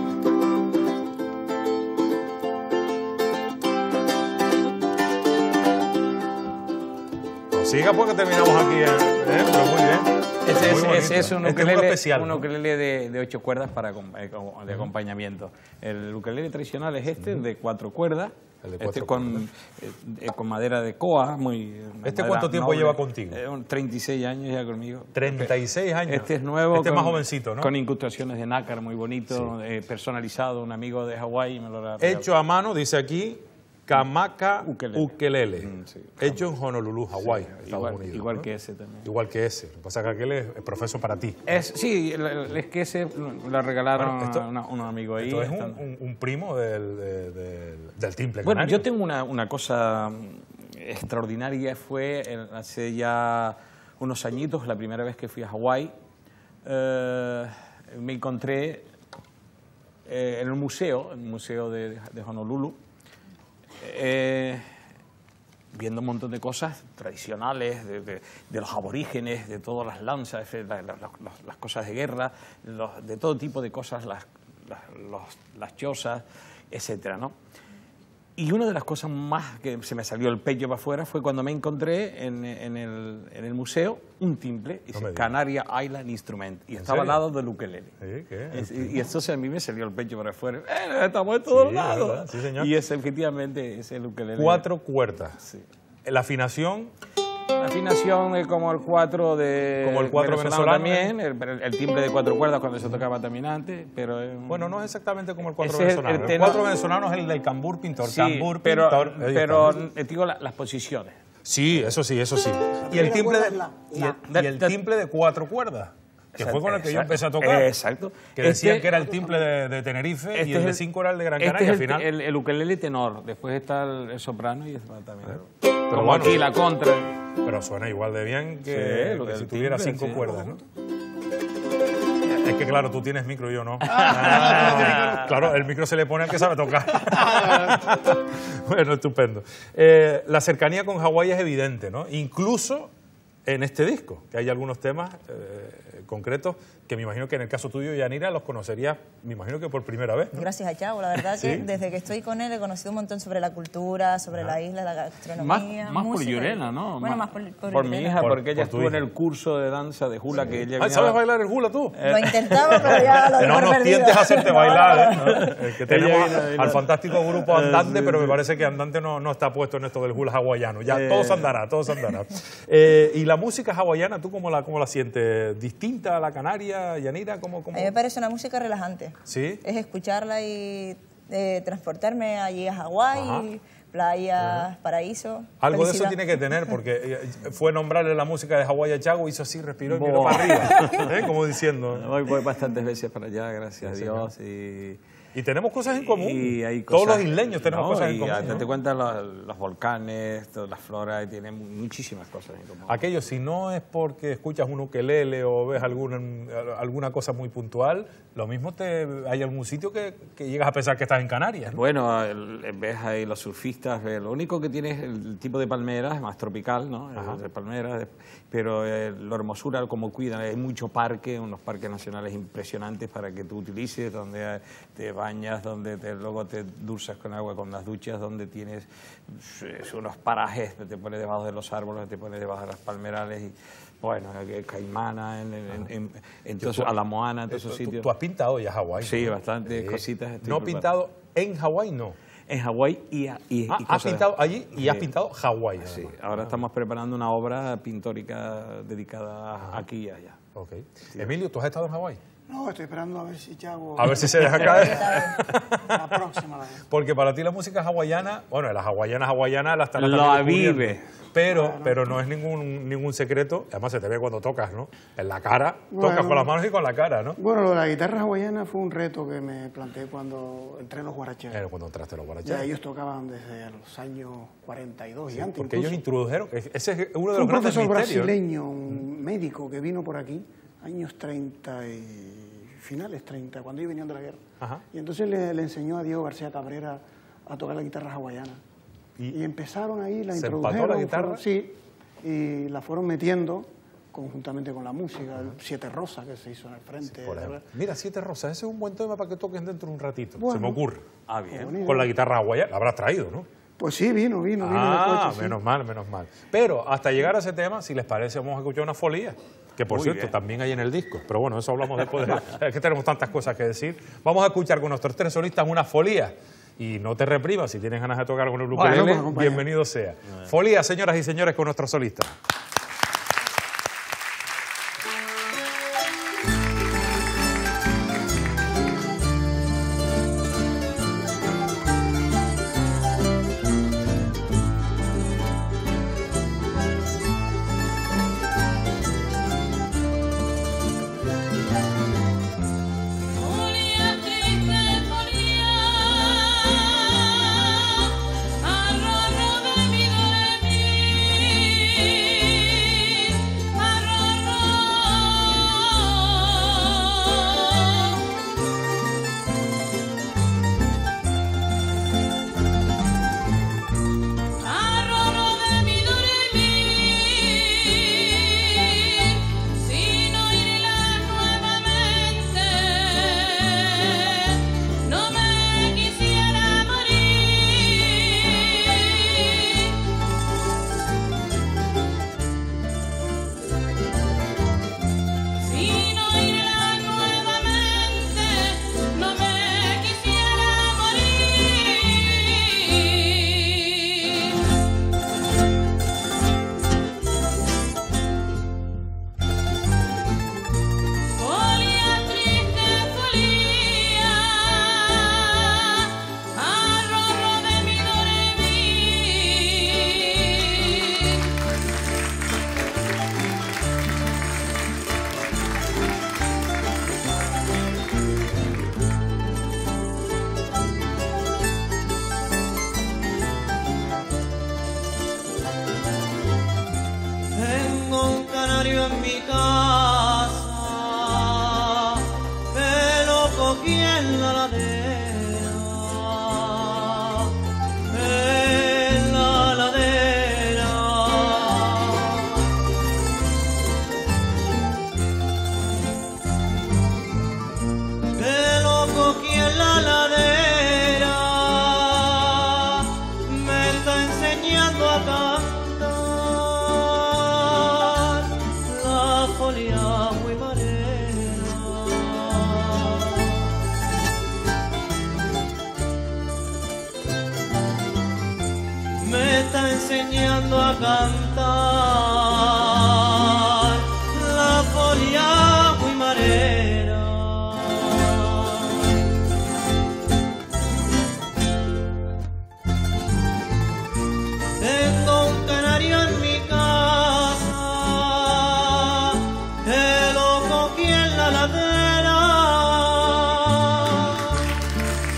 Siga porque terminamos aquí, pero muy bien. Ese es un ukelele, especial, un ukelele de 8 cuerdas para de acompañamiento. El ukelele tradicional es el de 4 cuerdas. Con madera de coa. ¿Cuánto tiempo lleva contigo? 36 años ya conmigo. 36 años. Este es nuevo. Este es más jovencito, ¿no? Con incrustaciones de nácar, muy bonito, personalizado. Un amigo de Hawái me lo regaló. Hecho a mano, dice aquí, Kamaka Ukelele. Hecho en Honolulu, Hawái, Estados Unidos. Igual que ese también. Igual que ese. Lo que pasa es que aquel es profeso para ti. Sí, es que ese lo regalaron a un amigo ahí. Esto es un primo del timple canario. Bueno, yo tengo una cosa extraordinaria. Fue hace ya unos añitos, la primera vez que fui a Hawái, me encontré en el museo de Honolulu, viendo un montón de cosas tradicionales de los aborígenes, de todas las lanzas, las cosas de guerra, de todo tipo de cosas, las chozas, etcétera, ¿no? Y una de las cosas más que se me salió el pecho para afuera fue cuando me encontré en el museo un timple, dice Canaria Island Instrument, y estaba al lado del ukelele. Y entonces a mí me salió el pecho para afuera. Estamos en todos lados. Sí, señor. Y efectivamente es el ukelele. 4 cuerdas. Sí. La afinación... La afinación es como el 4 venezolano también, el timbre de 4 cuerdas cuando se tocaba también antes, pero... Bueno, no es exactamente como el 4 venezolano. El 4 venezolano es el del cambur pintor. Sí, cambur, pero pintor. digo las posiciones. Sí, eso sí. Y el timbre de 4 cuerdas. Que fue con el que yo empecé a tocar. Exacto. Que decían que era el timple de Tenerife y el de 5 era el de Gran Canaria. Al final. El ukelele tenor, después está el soprano y el también. Pero como bueno, aquí la contra. Pero suena igual de bien que si tuviera 5 cuerdas, ¿no? Es que claro, tú tienes micro y yo no. Claro, el micro se le pone al que sabe tocar. Bueno, estupendo. La cercanía con Hawái es evidente, ¿no? Incluso en este disco, que hay algunos temas concretos que me imagino que en el caso tuyo, Yanira, los conocerías, me imagino que por primera vez, ¿no? Gracias a Chavo, la verdad que desde que estoy con él he conocido un montón sobre la cultura, sobre la isla, la gastronomía, más por Llurena, ¿no? Bueno, más por mi hija, porque ella estuvo en el curso de danza de hula que ella... ¿Sabes bailar el hula tú? Lo intentaba, pero ya lo no nos perdido. tientes a hacerte bailar, que tenemos al fantástico grupo Andante, pero me parece que Andante no está puesto en esto del hula hawaiano. Ya todo se andará. Y la música hawaiana, ¿tú cómo la sientes? ¿Distinta a la canaria, Yanira? ¿Cómo? A mí me parece una música relajante. ¿Sí? Es escucharla y transportarme allí a Hawái, playas, paraíso. Algo de eso tiene que tener, porque fue nombrarle la música de Hawái a Chago, hizo así, respiró y miró para arriba, como diciendo. Voy bastantes veces para allá, gracias a Dios. Y tenemos cosas en común. Y hay Todos cosas, los isleños tenemos cosas en común. Date cuenta los volcanes, todas las floras, y tienen muchísimas cosas en común. Aquello, si no es porque escuchas un ukelele o ves alguna cosa muy puntual, lo mismo hay algún sitio que llegas a pensar que estás en Canarias, ¿no? Bueno, ves ahí los surfistas, lo único que tiene es el tipo de palmeras, más tropical, ¿no? De palmeras, pero la hermosura, como cuidan, hay mucho parque, unos parques nacionales impresionantes para que tú utilices, donde te bañas, donde luego te dulzas con agua con las duchas, donde tienes unos parajes, te pones debajo de los árboles, te pones debajo de las palmerales, y bueno, Caimana, entonces, a la Moana, en todos esos sitios. ¿Tú has pintado ya Hawái? Sí, bastantes cositas. ¿No pintado en Hawái? No. En Hawái y has pintado allí y has pintado Hawái. Sí, ahora estamos preparando una obra pintórica dedicada aquí y allá. Okay. Emilio, ¿tú has estado en Hawái? No, estoy esperando a ver si Chago... A ver si se deja caer. La próxima vez. Porque para ti la música hawaiana, bueno, las hawaianas las están lo vive. Pero no es ningún secreto. Además se te ve cuando tocas, ¿no? En la cara, tocas con las manos y con la cara, ¿no? Bueno, lo de la guitarra hawaiana fue un reto que me planteé cuando entré en los guaracheros. Cuando entraste en los guaracheros. Ya ellos tocaban desde los años 42 y antes. Porque ellos introdujeron, ese es uno de los grandes misterios. Un profesor brasileño, un médico que vino por aquí, años 30 y finales 30, cuando ellos venían de la guerra. Ajá. Y entonces le enseñó a Diego García Cabrera a tocar la guitarra hawaiana. Y empezaron ahí, la introdujeron. ¿Se empató la guitarra? Sí, y la fueron metiendo conjuntamente con la música. Siete Rosas, que se hizo en el frente. Mira, Siete Rosas, ese es un buen tema para que toquen dentro de un ratito. Bueno, se me ocurre. Bien. Con la guitarra hawaiana, la habrás traído, ¿no? Pues sí, vino en el coche, menos mal. Pero hasta llegar a ese tema, si les parece, vamos a escuchar una folía. Que por cierto, también hay en el disco. Pero bueno, eso hablamos después. Es que tenemos tantas cosas que decir. Vamos a escuchar con nuestros tres solistas una folía. Y no te reprimas, si tienes ganas de tocar con el ukelele, bienvenido sea. Folía, señoras y señores, con nuestros solistas. Enseñando a cantar la folía muy marera. Tengo un canario en mi casa que lo cogí en la ladera.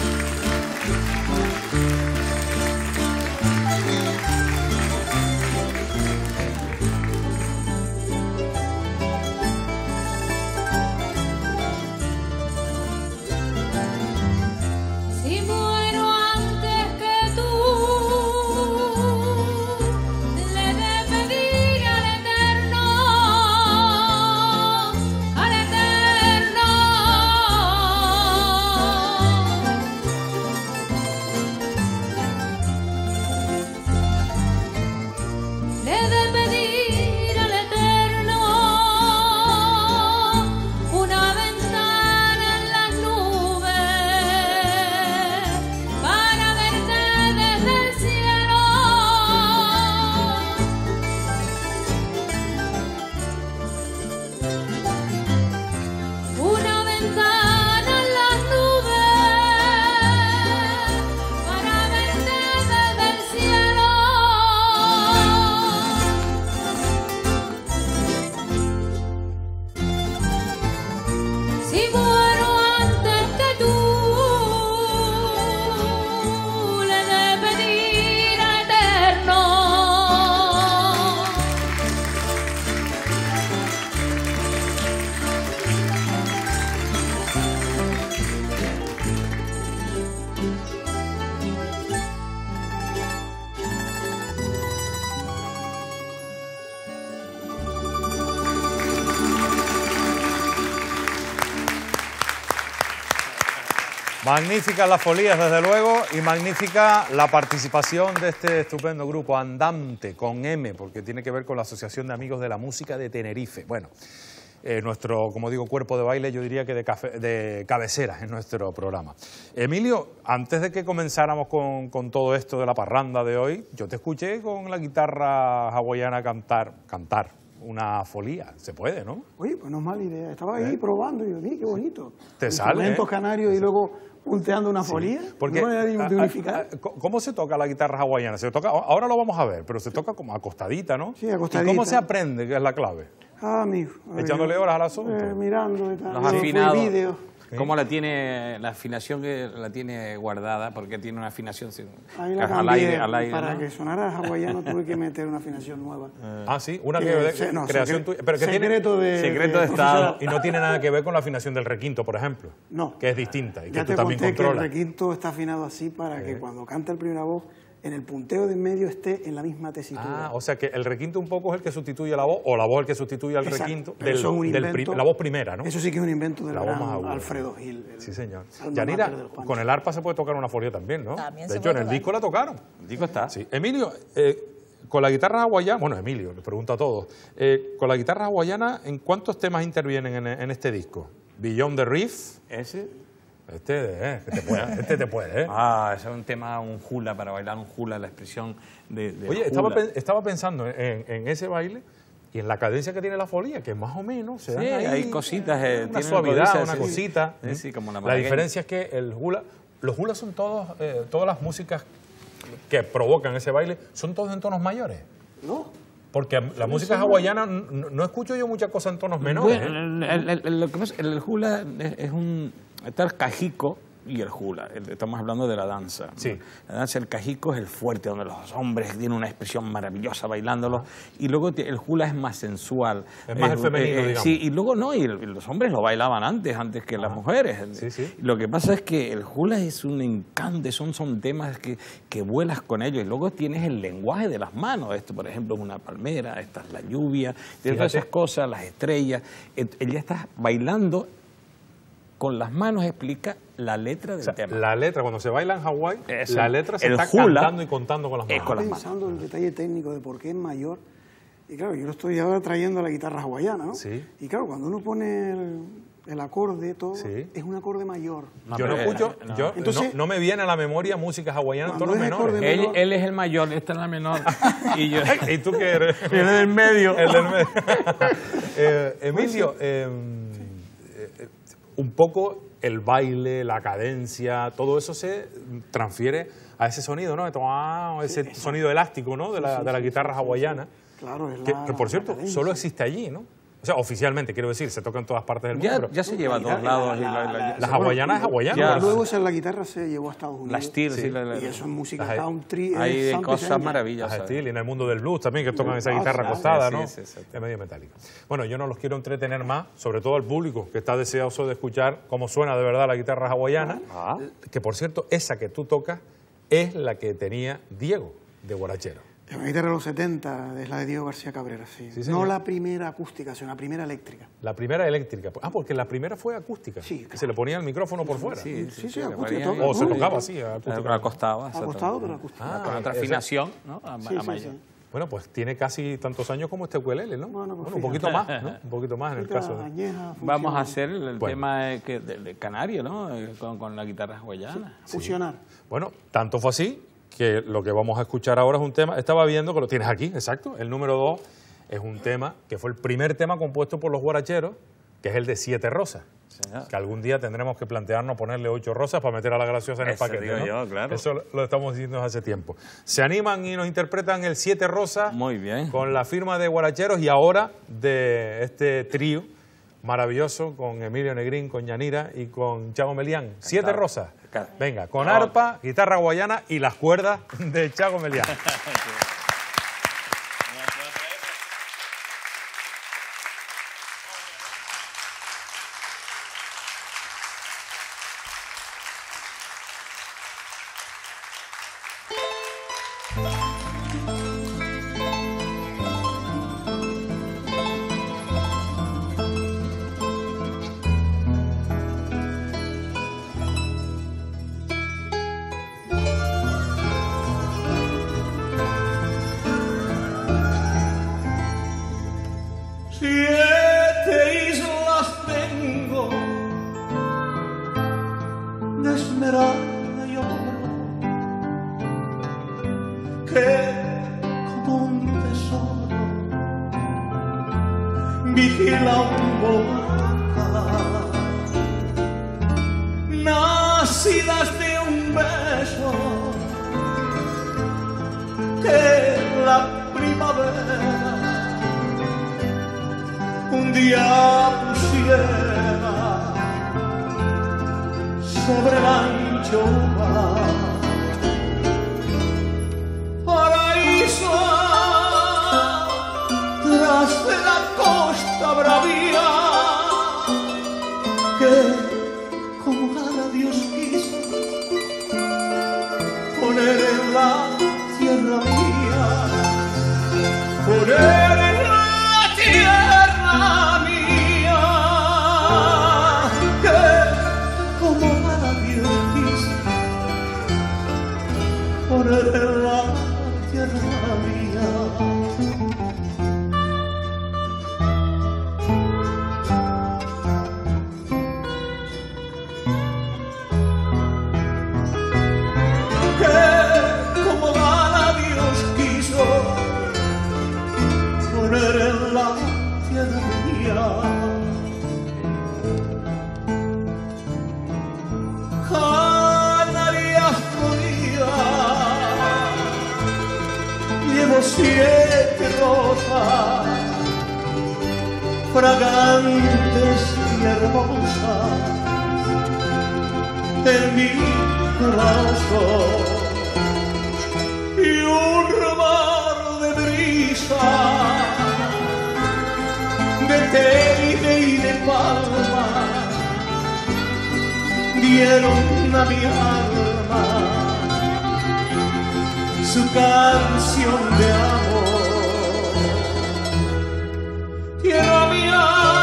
Magníficas las folías, desde luego, y magnífica la participación de este estupendo grupo Andante, con M, porque tiene que ver con la Asociación de Amigos de la Música de Tenerife. Bueno, nuestro, como digo, cuerpo de baile, yo diría que de cabecera en nuestro programa. Emilio, antes de que comenzáramos con todo esto de la parranda de hoy, yo te escuché con la guitarra hawaiana cantar una folía. Se puede, ¿no? Oye, pues no es mala idea. Estaba ahí probando y yo dije, qué bonito. Te sale, instrumentos canarios y luego punteando una folía. Porque, no de unificar. ¿Cómo se toca la guitarra hawaiana? Se toca, ahora lo vamos a ver, pero se toca como acostadita, ¿no? Sí, acostadita. ¿Y cómo se aprende, que es la clave? Ah, amigo. Echándole horas al asunto. Mirando y tal. Los afinados. Vídeos. ¿Cómo la tiene, la afinación que la tiene guardada? Porque tiene una afinación ahí la cambié, al aire, para ¿no? que sonara hawaiano tuve que meter una afinación nueva. Ah, sí, una creación tuya. Pero que secreto de Estado. Y no tiene nada que ver con la afinación del requinto, por ejemplo. No. Que es distinta y ya que tú también controlas. Que el requinto está afinado así para que cuando canta el primera voz, en el punteo de en medio esté en la misma tesitura. Ah, o sea que el requinto un poco es el que sustituye la voz, o la voz el que sustituye al requinto, la voz primera, ¿no? Eso sí que es un invento del gran Alfredo Gil. Sí, señor. Yanira, con el arpa se puede tocar una folía también, ¿no? También de hecho, en el disco la tocaron. El disco está. Sí. Emilio, con la guitarra hawaiana, bueno, Emilio, le pregunto a todos, con la guitarra hawaiana, ¿en cuántos temas intervienen en este disco? Beyond the Reef. Ese. Este te puede, ¿eh? Ah, ese es un tema, un hula, para bailar un hula, la expresión de Oye, hula. estaba pensando en ese baile y en la cadencia que tiene la folía, que más o menos se dan ahí, hay cositas, una suavidad, una cosita. Sí, como la diferencia es que los hulas son todas las músicas que provocan ese baile, son todos en tonos mayores. No. Porque la música hawaiana no escucho yo muchas cosas en tonos menores. Bueno, lo que pasa, el hula es está el cajico y el hula. Estamos hablando de la danza. Sí. La danza, el cajico es el fuerte, donde los hombres tienen una expresión maravillosa bailándolo. Y luego el hula es más sensual. Es más el femenino, digamos. Sí, y luego no, y los hombres lo bailaban antes que las mujeres. Sí, sí. Lo que pasa es que el hula es un encanto, son temas que vuelas con ellos. Y luego tienes el lenguaje de las manos. Esto, por ejemplo, es una palmera, esta es la lluvia, todas esas cosas, las estrellas. Ella está bailando. Con las manos explica la letra del tema. La letra, cuando se baila en Hawái, la letra se está hula, cantando y contando con las manos. Estoy pensando en el detalle técnico de por qué es mayor. Y claro, yo lo estoy ahora trayendo a la guitarra hawaiana, ¿no? Sí. Y claro, cuando uno pone el acorde, todo, es un acorde mayor. Yo no escucho, entonces, no me viene a la música hawaiana en tonos menores. Él es el mayor, esta es la menor. ¿Y tú qué eres? El del medio. El del medio. Emilio, un poco el baile, la cadencia, todo eso se transfiere a ese sonido, ¿no? Ese sonido elástico, ¿no? De la guitarra hawaiana. Claro, es que, por cierto, solo existe allí, ¿no? O sea, oficialmente, quiero decir, se toca en todas partes del mundo. Ya se lleva a todos lados. La hawaiana es hawaiana. Luego la guitarra se llevó a Estados Unidos. La steel, y eso es música country. Hay cosas maravillosas. La steel, y en el mundo del blues también, que tocan esa guitarra acostada, ¿no? Es medio metálica. Bueno, yo no los quiero entretener más, sobre todo al público, que está deseoso de escuchar cómo suena de verdad la guitarra hawaiana. Que, por cierto, esa que tú tocas es la que tenía Diego, de Guarachero. La guitarra de los 70 es la de Diego García Cabrera, sí. No la primera acústica, sino la primera eléctrica. La primera eléctrica. Ah, porque la primera fue acústica. Sí, claro. Que se le ponía el micrófono por fuera. Sí, acústica. O se tocaba así, acústica. Acostado, pero acústica. Con otra afinación, ¿no? Sí. Bueno, pues tiene casi tantos años como este ukulele, ¿no? Bueno, un poquito más, ¿no? Un poquito más en el caso. Vamos a hacer el tema de canario, ¿no? Con la guitarra hawaiana. Fusionar. Bueno, tanto fue así que lo que vamos a escuchar ahora es un tema, estaba viendo que lo tienes aquí, exacto, el número 2 es un tema que fue el primer tema compuesto por los guaracheros, que es el de 7 rosas. Que algún día tendremos que plantearnos ponerle 8 rosas para meter a la graciosa en el paquete, ¿no? Yo, claro. Eso lo estamos diciendo hace tiempo. Se animan y nos interpretan el 7 rosas. Muy bien. Con la firma de guaracheros y ahora de este trío maravilloso con Emilio Negrín, con Yanira y con Chago Melián. 7 rosas. Venga, con arpa, guitarra hawaiana y las cuerdas de Chago Melián. que como un tesoro vigila un volcán, nacidas de un beso que la primavera un día pusiera sobre el ancho mar. Paraíso tras de la costa bravía, que como gana Dios quiso poner en la tierra mía, poner en la tierra mía, que como gana Dios quiso poner en la tierra mía. Que como gana Dios quiso poner en la tierra mía. Canarias floridas, llevo 7 rosas fragantes y hermosas en mi corazón, y un mar de brisa, de teide y de palma dieron a mi alma su canción de amor. Tierra mía,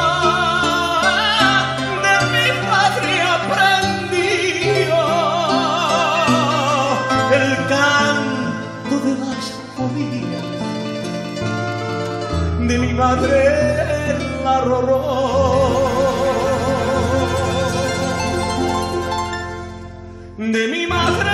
de mi patria aprendió el canto de las judías, de mi madre la roró, de mi madre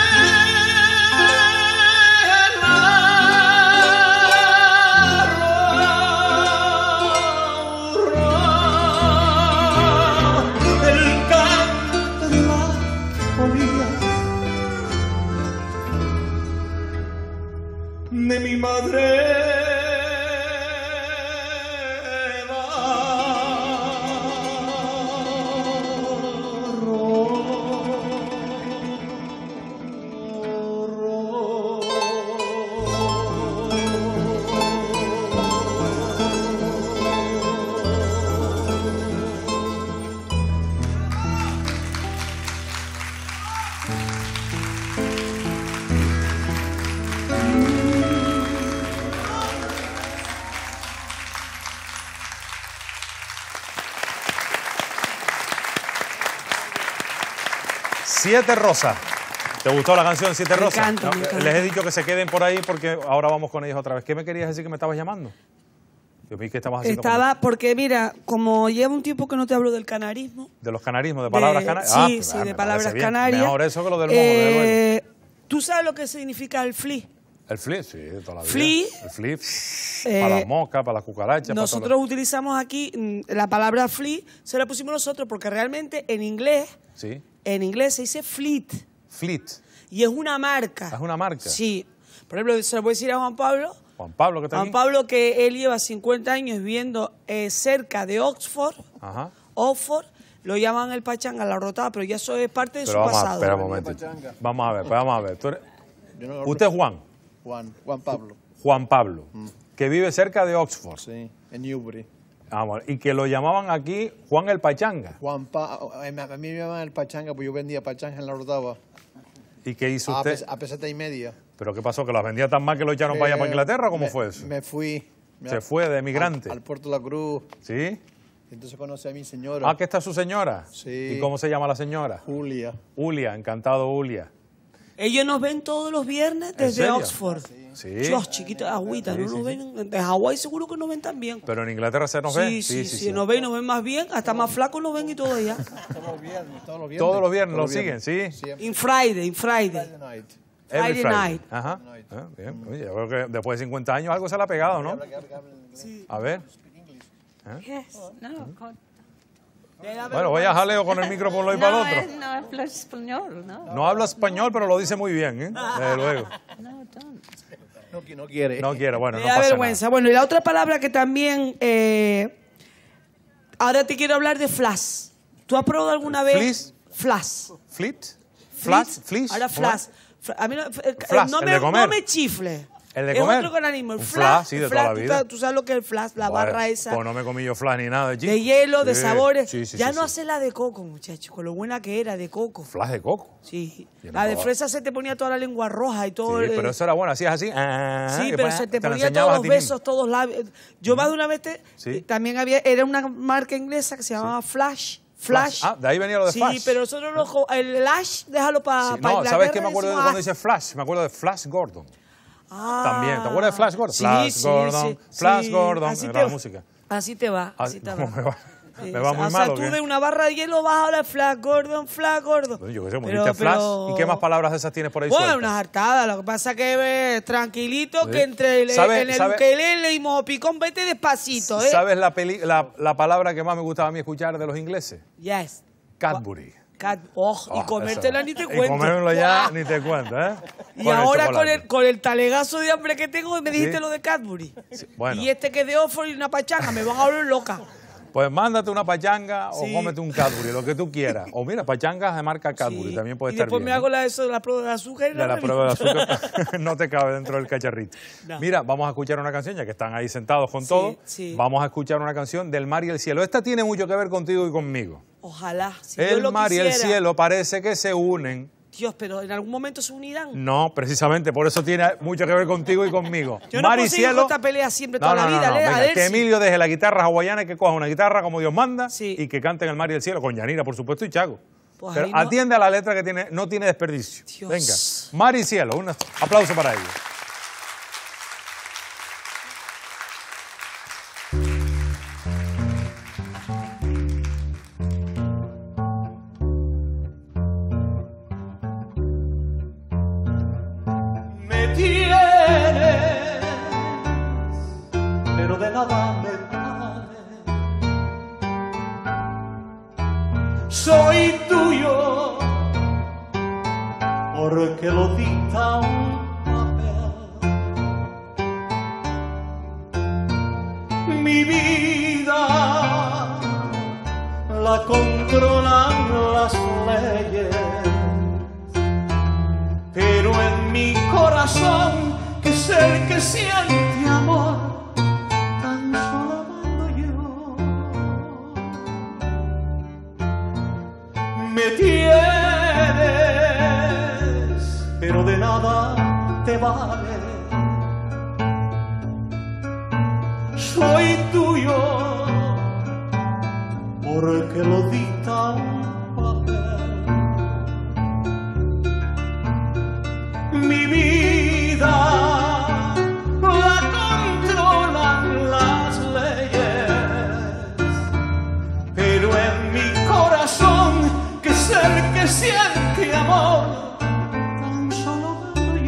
de mi madre. Siete Rosas. ¿Te gustó la canción Siete Rosas? Me encanta. Les he dicho que se queden por ahí porque ahora vamos con ellos otra vez. ¿Qué me querías decir que me estabas llamando? Yo vi que estabas haciendo... Porque mira, como lleva un tiempo que no te hablo del canarismo. ¿De los canarismos? ¿De palabras canarias? Sí, sí, de palabras canarias. Mejor eso que lo del mojo, desde luego. ¿Tú sabes lo que significa el flea? El flea, sí, de toda la vida. Flea. El flea, para las moscas, para las cucarachas. Nosotros utilizamos aquí la palabra flea, se la pusimos nosotros porque realmente en inglés, sí. En inglés se dice fleet. Fleet. Y es una marca. ¿Es una marca? Sí. Por ejemplo, se lo voy a decir a Juan Pablo. Juan Pablo, ¿qué tal? Juan Pablo, que él lleva 50 años viviendo cerca de Oxford. Ajá. Oxford, lo llaman el pachanga, la rotada, pero ya eso es parte de su pasado. Espera un momentito. Vamos a ver. ¿Usted es Juan? Juan Pablo. Juan Pablo, que vive cerca de Oxford. Sí, en Newbury. Y que lo llamaban aquí Juan el Pachanga. A mí me llamaban el Pachanga, pues yo vendía pachanga en la Rotava. ¿Y qué hizo usted? A peseta y media. ¿Pero qué pasó? ¿Que las vendía tan mal que lo echaron para allá, para Inglaterra? ¿Cómo fue eso? Me fui. ¿Se fue de emigrante? Al Puerto La Cruz. ¿Sí? Entonces conocí a mi señora. ¿Que está su señora? Sí. ¿Y cómo se llama la señora? Julia. Julia, encantado, Julia. Ellos nos ven todos los viernes desde Oxford. Sí. Los chiquitos de agüita, Sí, no nos ven. De Hawái seguro que nos ven también. Pero en Inglaterra se nos ve. Sí, nos ven más bien, hasta más flacos nos ven y todo allá. Todos los viernes. Todos los viernes lo siguen, sí. In Friday. Every Friday night. Ajá. Bien. Oye, yo creo que después de 50 años algo se le ha pegado, ¿no? A ver. Yes. No, Bueno, voy a jaleo con el micro por lo y para el otro. no habla español, ¿no? No habla español, pero lo dice muy bien, ¿eh? Desde luego. No quiere. No quiere, bueno, no Me da pasa vergüenza. Bueno, y la otra palabra que también... ahora te quiero hablar de flash. ¿Tú has probado alguna vez? Flash. ¿Flit? ¿Flash? ¿Flish? Ahora flash. A mí Flash, no, el de comer. no me chifle. ¿El de comer? Es otro organismo. El Un flash, flash, sí, de toda la vida. ¿Tú sabes lo que es el flash? La barra esa. Pues no me comí yo flash ni nada de chico. De hielo, de Sí, sabores. sí, sí, ya sí, no sí. hace la de coco, muchachos, con lo buena que era de coco. ¿Flash de coco? Sí. Yo no La de probaba. fresa se te ponía toda la lengua roja y todo. Sí, pero eso era bueno, hacías así. Sí, pero se te la ponía enseñabas todos a los ti besos, todos labios. Yo más de una vez Sí. también era una marca inglesa que se llamaba Flash. Flash. Ah, de ahí venía lo de sí, Flash. pero nosotros el Lash, déjalo para Sí, no, ¿sabes qué me acuerdo de cuando dice Flash? Me acuerdo de Flash Gordon. También, ¿te acuerdas de Flash Gordon? Sí, Flash sí, Gordon, sí, Flash sí. Gordon, Así era la música. Así te va, así te ¿Cómo va. me va muy o sea, mal, ¿o tú qué? de una barra de hielo vas ahora Flash Gordon, Flash Gordon. Yo qué sé, me Pero- dijiste Flash. pero- ¿Y qué más palabras de esas tienes por ahí Bueno, sueltas? unas hartadas. Lo que pasa es que tranquilito, Sí. que entre en el ¿Sabe- ukelele y mojopicón, vete despacito, ¿eh? ¿Sabes la palabra que más me gustaba a mí escuchar de los ingleses? Yes. Cadbury. Y comértela ni te Y cuento. comérmelo ya ¡Guau! ni te cuento, ¿eh? Y Con el ahora chocolate. con el talegazo de hambre que tengo, me dijiste Sí. lo de Cadbury. bueno. Y este que es de Oxford y una pachanga, me van a volver loca. Pues mándate una pachanga Sí. o cómete un Cadbury, lo que tú quieras. O mira, pachangas de marca Cadbury, también puede Y estar después bien. me hago la prueba de azúcar y De la prueba de reviento. azúcar no te cabe dentro del cacharrito. No. Mira, vamos a escuchar una canción, ya que están ahí sentados con Sí, todo. sí. Vamos a escuchar una canción del mar y el cielo. Esta tiene mucho que ver contigo y conmigo. Ojalá. Si yo El lo mar y el quisiera. cielo parece que se unen. Dios, pero en algún momento se unirán. No, precisamente, por eso tiene mucho que ver contigo y conmigo. Yo no mar y puedo seguir cielo. con esta pelea siempre toda la vida. No. Lea, Venga, Adelsi. que Emilio deje la guitarra hawaiana y que coja una guitarra como Dios manda y que cante en el mar y el cielo, con Yanira, por supuesto, y Chago. Pues Pero ahí no- atiende a la letra que no tiene desperdicio. Dios. Venga, mar y cielo, un aplauso para ellos. Me tienes, pero de nada me vale. Soy tuyo, porque lo dicta un papel. Mi vida la controlan las leyes, pero en mi corazón, que es el que siente amor, tan solo amando yo. Me tienes, pero de nada te vale. Soy tuyo, porque lo dicta un mi vida la controlan las leyes, pero en mi corazón, que es el que siente amor, tan solo amo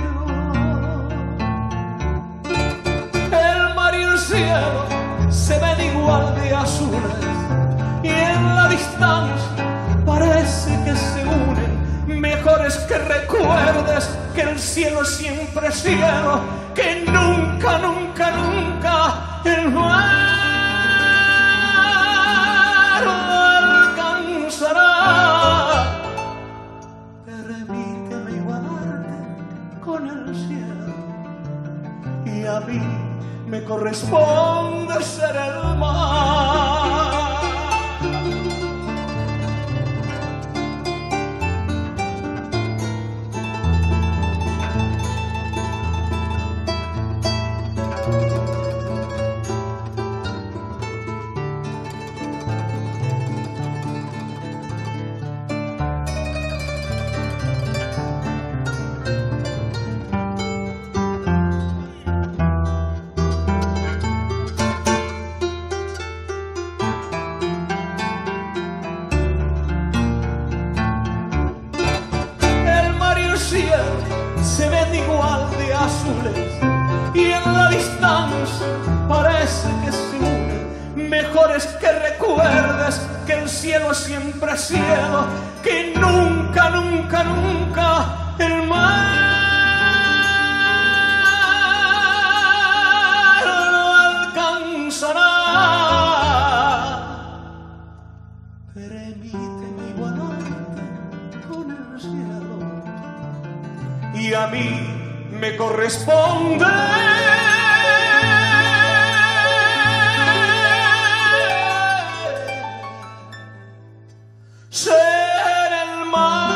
yo. El mar y el cielo se ven igual de azules, y en la distancia parece que se unen. Mejor es que recuerdes que el cielo es siempre cielo, que nunca, nunca, nunca el mar lo alcanzará. Permíteme igualarte con el cielo, y a mí me corresponde ser el mar. parecen igual de azules y en la distancia parece que se unen. Mejor es que recuerdes que el cielo es siempre cielo, que nunca, nunca, nunca el mar no alcanzará. Permíteme igualarte con el cielo y a mí me corresponde ser el mar.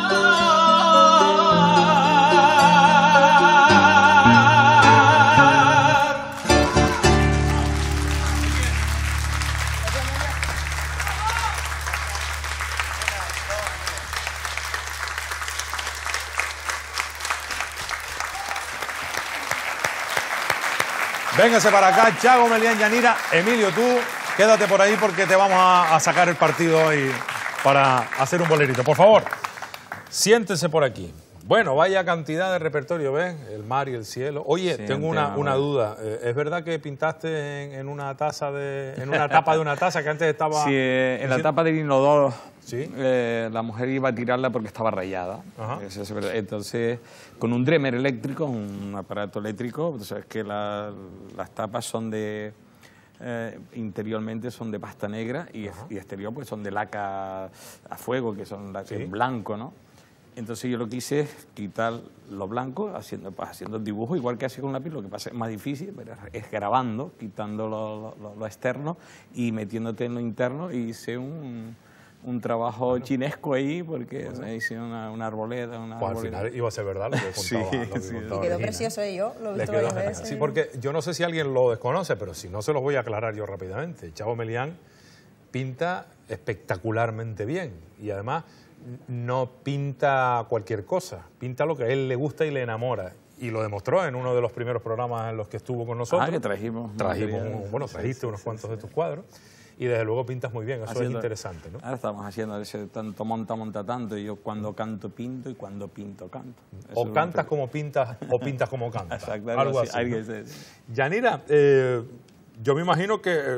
Véngase para acá, Chago, Melián, Yanira. Emilio, tú quédate por ahí porque te vamos a sacar el partido hoy para hacer un bolerito. Por favor, siéntese por aquí. Bueno, vaya cantidad de repertorio, ¿ves? El mar y el cielo. Oye, Sí, tengo una duda. ¿Es verdad que pintaste en una taza en una tapa de una taza que antes estaba...? Sí, en la tapa del inodoro, ¿sí? La mujer iba a tirarla porque estaba rayada. Entonces, con un dremer eléctrico, un aparato eléctrico, tú sabes que las tapas son de... interiormente son de pasta negra y exterior pues son de laca a fuego, que son blanco, ¿no? Entonces yo lo que hice es quitar lo blanco haciendo el dibujo, igual que hacía con lápiz. Lo que pasa es más difícil, pero es grabando, quitando lo externo y metiéndote en lo interno. Y hice un trabajo chinesco ahí, porque hice una arboleda. Pues al final iba a ser verdad lo que contaba. Y quedó precioso, yo lo he visto varias veces. Sí, porque yo no sé si alguien lo desconoce, pero si no se los voy a aclarar yo rápidamente. Chago Melián pinta espectacularmente bien y además no pinta cualquier cosa, pinta lo que a él le gusta y le enamora. Y lo demostró en uno de los primeros programas en los que estuvo con nosotros. Que trajimos trajiste unos cuantos de tus cuadros. Y desde luego pintas muy bien, eso es interesante, ¿no? Ahora estamos haciendo ese tanto monta tanto, y yo cuando canto pinto y cuando pinto canto. Eso o cantas como pintas o pintas como cantas. Exacto, algo así. ¿No? Yanira, yo me imagino que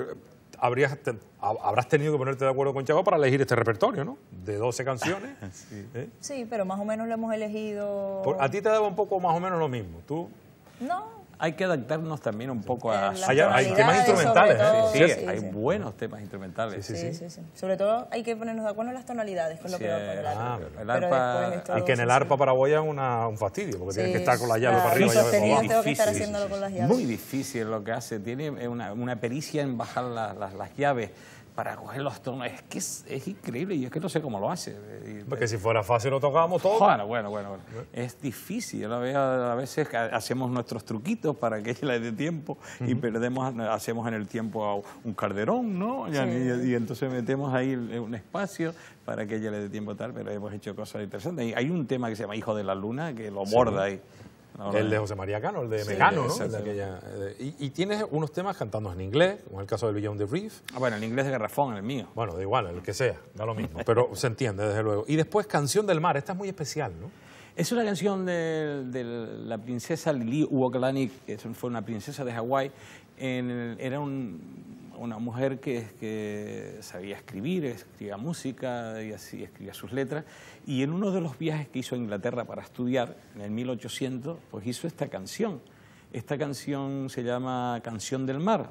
habrás tenido que ponerte de acuerdo con Chago para elegir este repertorio, ¿no? De 12 canciones. Sí, pero más o menos lo hemos elegido... A ti te daba un poco más o menos lo mismo, ¿tú? No. Hay que adaptarnos también un poco a... Hay temas instrumentales, hay buenos temas instrumentales. Sí. Sobre todo hay que ponernos de acuerdo en las tonalidades, con lo que va con el arpa. El arpa y que en el arpa paraguaya es un fastidio, porque tienes que estar con la llave para arriba y llave para abajo. Tengo que estar haciéndolo con las llaves. Muy difícil lo que hace. Tiene una pericia en bajar las llaves para coger los tonos. Es que es increíble y es que no sé cómo lo hace. Porque si fuera fácil lo tocábamos todo. Bueno. Es difícil. A veces hacemos nuestros truquitos para que ella le dé tiempo y hacemos en el tiempo un calderón, ¿no? Y entonces metemos ahí un espacio para que ella le dé tiempo tal, pero hemos hecho cosas interesantes. Y hay un tema que se llama Hijo de la Luna que lo borda ahí. El de José María Cano, el de Mecano, ¿no? Y tienes unos temas cantando en inglés, como el caso del Beyond the Reef. Bueno, el inglés de Garrafón, el mío. Bueno, da igual, el que sea, da lo mismo, pero se entiende desde luego. Y después Canción del Mar, esta es muy especial, ¿no? Es una canción de la princesa Lili Uokalani, que fue una princesa de Hawái. Era una mujer que sabía escribir, escribía música y así escribía sus letras. Y en uno de los viajes que hizo a Inglaterra para estudiar, en el 1800, pues hizo esta canción. Esta canción se llama Canción del Mar.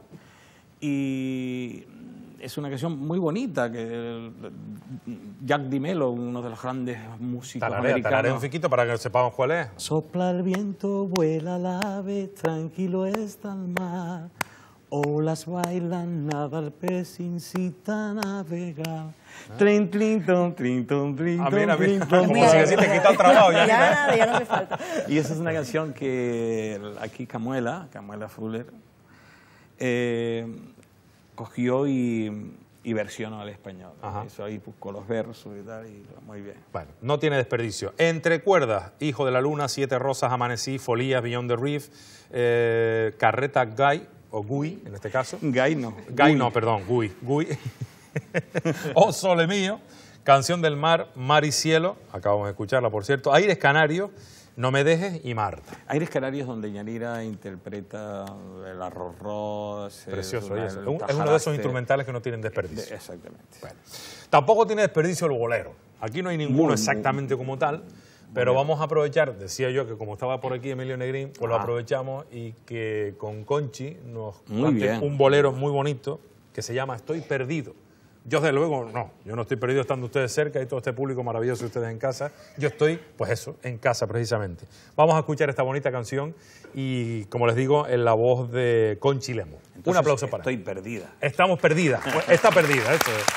Y es una canción muy bonita, que Jack Di Mello, uno de los grandes músicos americanos... Tararea un fiquito para que sepamos cuál es. Sopla el viento, vuela el ave, tranquilo está el mar. Olas bailan, nada el pez incita a navegar. Trin, trin, ton, trin, ton, trin, ton, mira, como si así te quita el trabajo. Ya no me falta. Y esa es una canción que aquí Camuela Fuller, cogió y versionó al español. Eso ahí buscó los versos y tal, y muy bien. Bueno, no tiene desperdicio. Entre cuerdas, Hijo de la Luna, Siete Rosas, Amanecí, Folías, Beyond the Reef, Carreta Guy, o Gui, en este caso. Gui, Gui. Oh Sole Mío, Canción del Mar, Mar y Cielo, acabamos de escucharla, por cierto. Aires Canarios, No me dejes y Marta. Aires Canarios, donde Yanira interpreta el arroz. Precioso, es uno de esos instrumentales que no tienen desperdicio. Exactamente. Bueno. Tampoco tiene desperdicio el bolero. Aquí no hay ninguno exactamente como tal, pero vamos a aprovechar, decía yo que como estaba por aquí Emilio Negrín, pues lo aprovechamos y que con Conchi nos cante un bolero muy bonito que se llama Estoy perdido. Yo, desde luego, no. Yo no estoy perdido estando ustedes cerca y todo este público maravilloso y ustedes en casa. Yo estoy, pues eso, en casa precisamente. Vamos a escuchar esta bonita canción y, como les digo, en la voz de Conchi Lemos. Un aplauso para Estoy perdida. Estamos perdidas. Pues está perdida, eso es.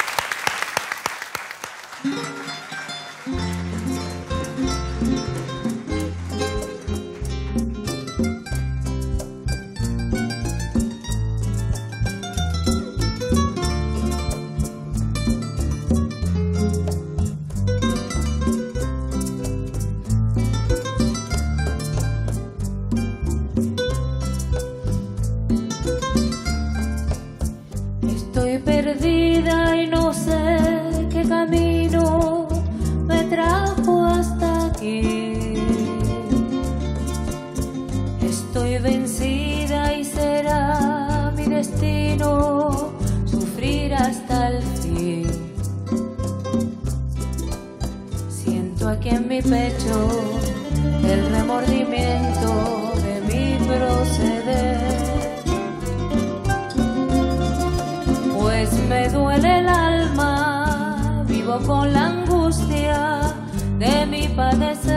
Estoy perdida y no sé qué camino me trajo hasta aquí. Estoy vencida y será mi destino sufrir hasta el fin. Siento aquí en mi pecho el remordimiento de mi proceder. Pues me duele el alma, vivo con la angustia de mi padecer.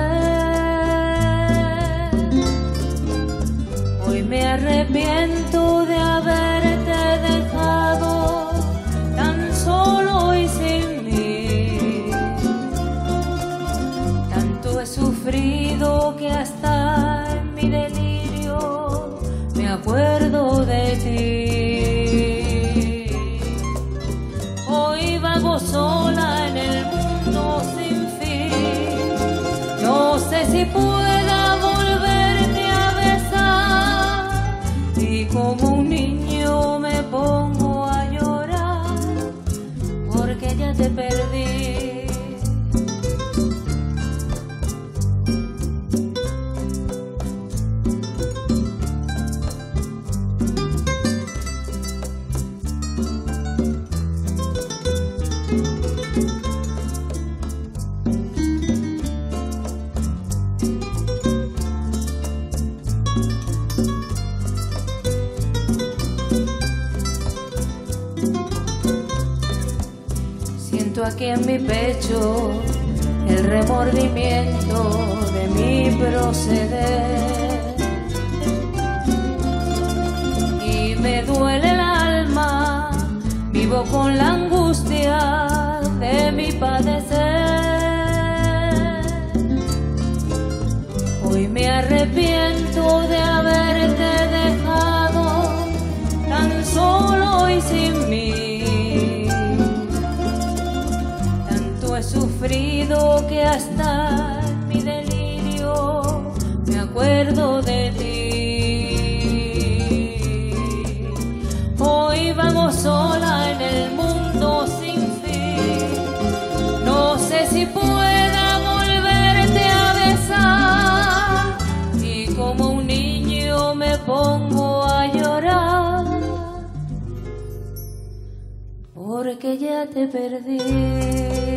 Hoy me arrepiento de haberte dejado tan solo y sin mí. Tanto he sufrido que hasta en mi delirio me acuerdo de ti. Sola en el mundo sin fin, no sé si pueda volverte a besar, y como un niño me pongo a llorar porque ya te perdí. Aquí en mi pecho el remordimiento de mi proceder, y me duele el alma, vivo con la angustia de mi padecer. Hoy me arrepiento de haberte dejado tan solo y sin mí. He sufrido que hasta en mi delirio me acuerdo de ti. Hoy vago sola en el mundo sin fin, no sé si pueda volverte a besar, y como un niño me pongo a llorar porque ya te perdí.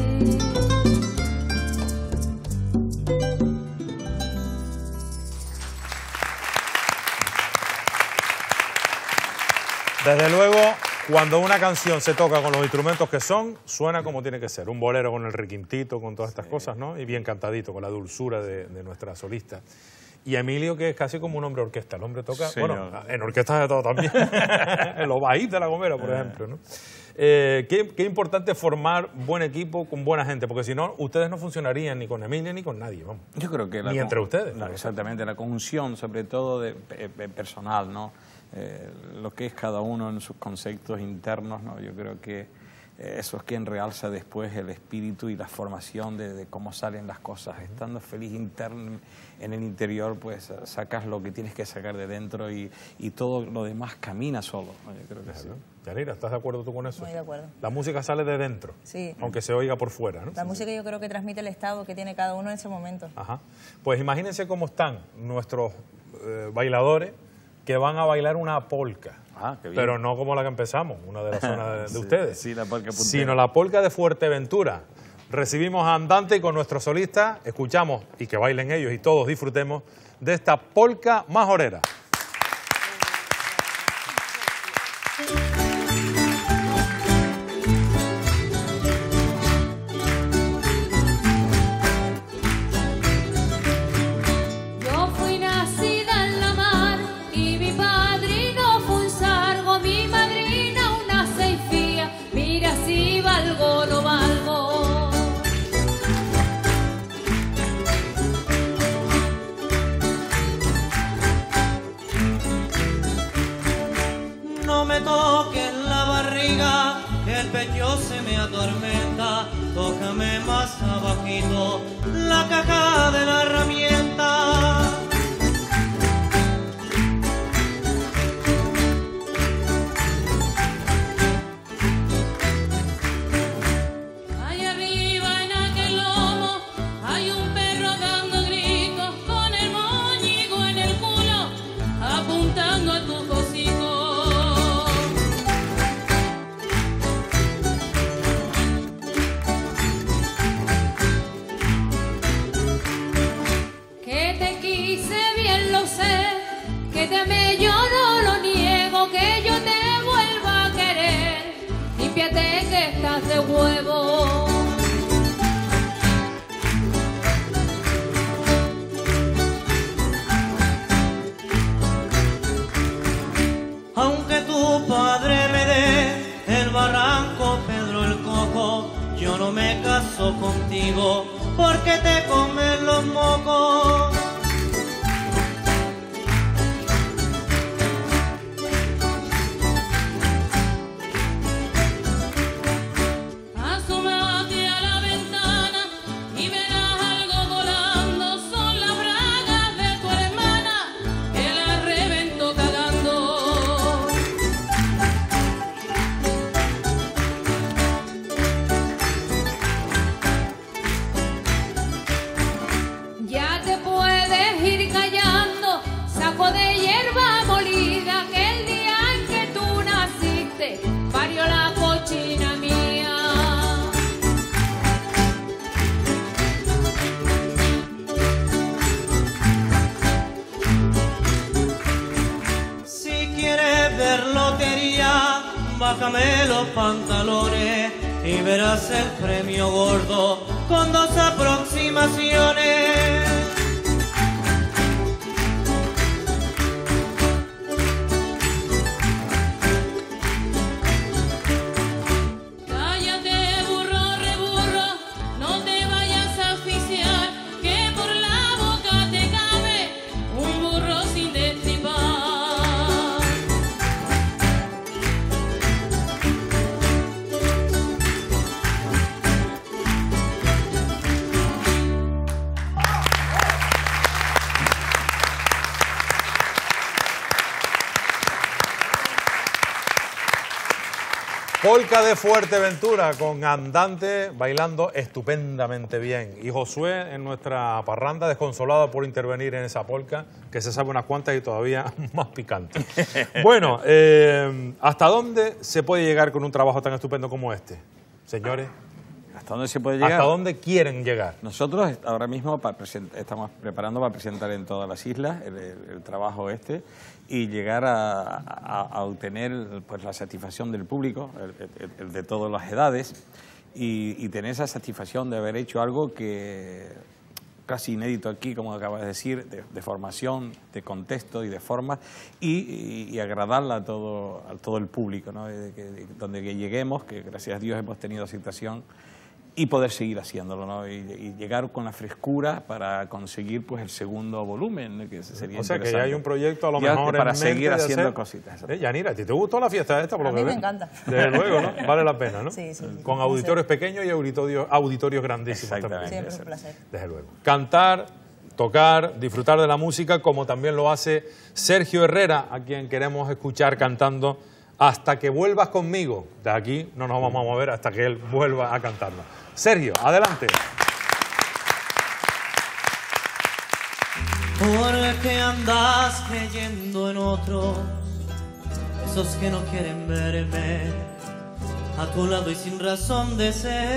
Desde luego, cuando una canción se toca con los instrumentos que son, suena como tiene que ser. Un bolero con el requintito, con todas estas cosas, ¿no? Y bien cantadito, con la dulzura de nuestra solista. Y Emilio, que es casi como un hombre orquesta. El hombre toca, bueno, en orquestas de todo también. En los bajíes de La Gomera, por ejemplo, ¿no? Qué importante formar buen equipo con buena gente, porque si no, ustedes no funcionarían ni con Emilio ni con nadie, vamos. Yo creo que ni entre ustedes. Exactamente, la conjunción, sobre todo de personal, ¿no? Lo que es cada uno en sus conceptos internos, ¿no? Yo creo que eso es quien realza después el espíritu y la formación de cómo salen las cosas. Estando feliz interno en el interior, pues sacas lo que tienes que sacar de dentro y todo lo demás camina solo. Yo creo que sí. Yanira, ¿estás de acuerdo tú con eso? Muy de acuerdo. La música sale de dentro, sí, aunque se oiga por fuera, ¿no? La música yo creo que transmite el estado que tiene cada uno en ese momento. Ajá. Pues imagínense cómo están nuestros bailadores que van a bailar una polka. Qué bien. Pero no como la que empezamos, una de las zonas de ustedes, sí, la polka puntera, sino la polka de Fuerteventura. Recibimos a Andante y con nuestro solista escuchamos, y que bailen ellos y todos disfrutemos de esta polka majorera. Se me atormenta, tócame más abajito la caja de la herramienta. Allá arriba en aquel lomo hay un perro dando gritos con el moñigo en el culo apuntando a tu hocico. Que te amé, yo no lo niego, que yo te vuelva a querer. Límpiate que estás de huevo. Aunque tu padre me dé el barranco Pedro el Coco, yo no me caso contigo porque te comen los mocos. Bájame los pantalones y verás el premio gordo con 2 aproximaciones. Cállate, burro, reburro, no te vayas a asfixiar, que por la boca te cabe un burro sin destripar. Polka de Fuerteventura con Andante bailando estupendamente bien. Y Josué en nuestra parranda desconsolado por intervenir en esa polka, que se sabe unas cuantas y todavía más picante. Bueno, ¿hasta dónde se puede llegar con un trabajo tan estupendo como este, señores? ¿Hasta dónde se puede llegar? ¿Hasta dónde quieren llegar? Nosotros ahora mismo estamos preparando para presentar en todas las islas el trabajo este y llegar a obtener pues la satisfacción del público, el de todas las edades, y tener esa satisfacción de haber hecho algo que casi inédito aquí, como acabas de decir, de formación, de contexto y de forma, y agradarla a todo el público, ¿no? Donde lleguemos, que gracias a Dios hemos tenido aceptación, y poder seguir haciéndolo, ¿no? Y llegar con la frescura para conseguir pues el segundo volumen, que sería o sea que ya hay un proyecto a lo mejor para en seguir mente haciendo hacer... cositas. Yanira, ¿a ti te gustó la fiesta esta? Por lo A que mí me veo? encanta. Desde luego, ¿no? Vale la pena, ¿no? Sí, sí. Con auditorios pequeños y auditorios grandísimos también. Siempre es un placer. Desde luego. Cantar, tocar, disfrutar de la música, como también lo hace Sergio Herrera, a quien queremos escuchar cantando Hasta que vuelvas conmigo. De aquí no nos vamos a mover hasta que él vuelva a cantarnos. Sergio, adelante. ¿Por qué andas creyendo en otros? Esos que no quieren verme a tu lado y sin razón de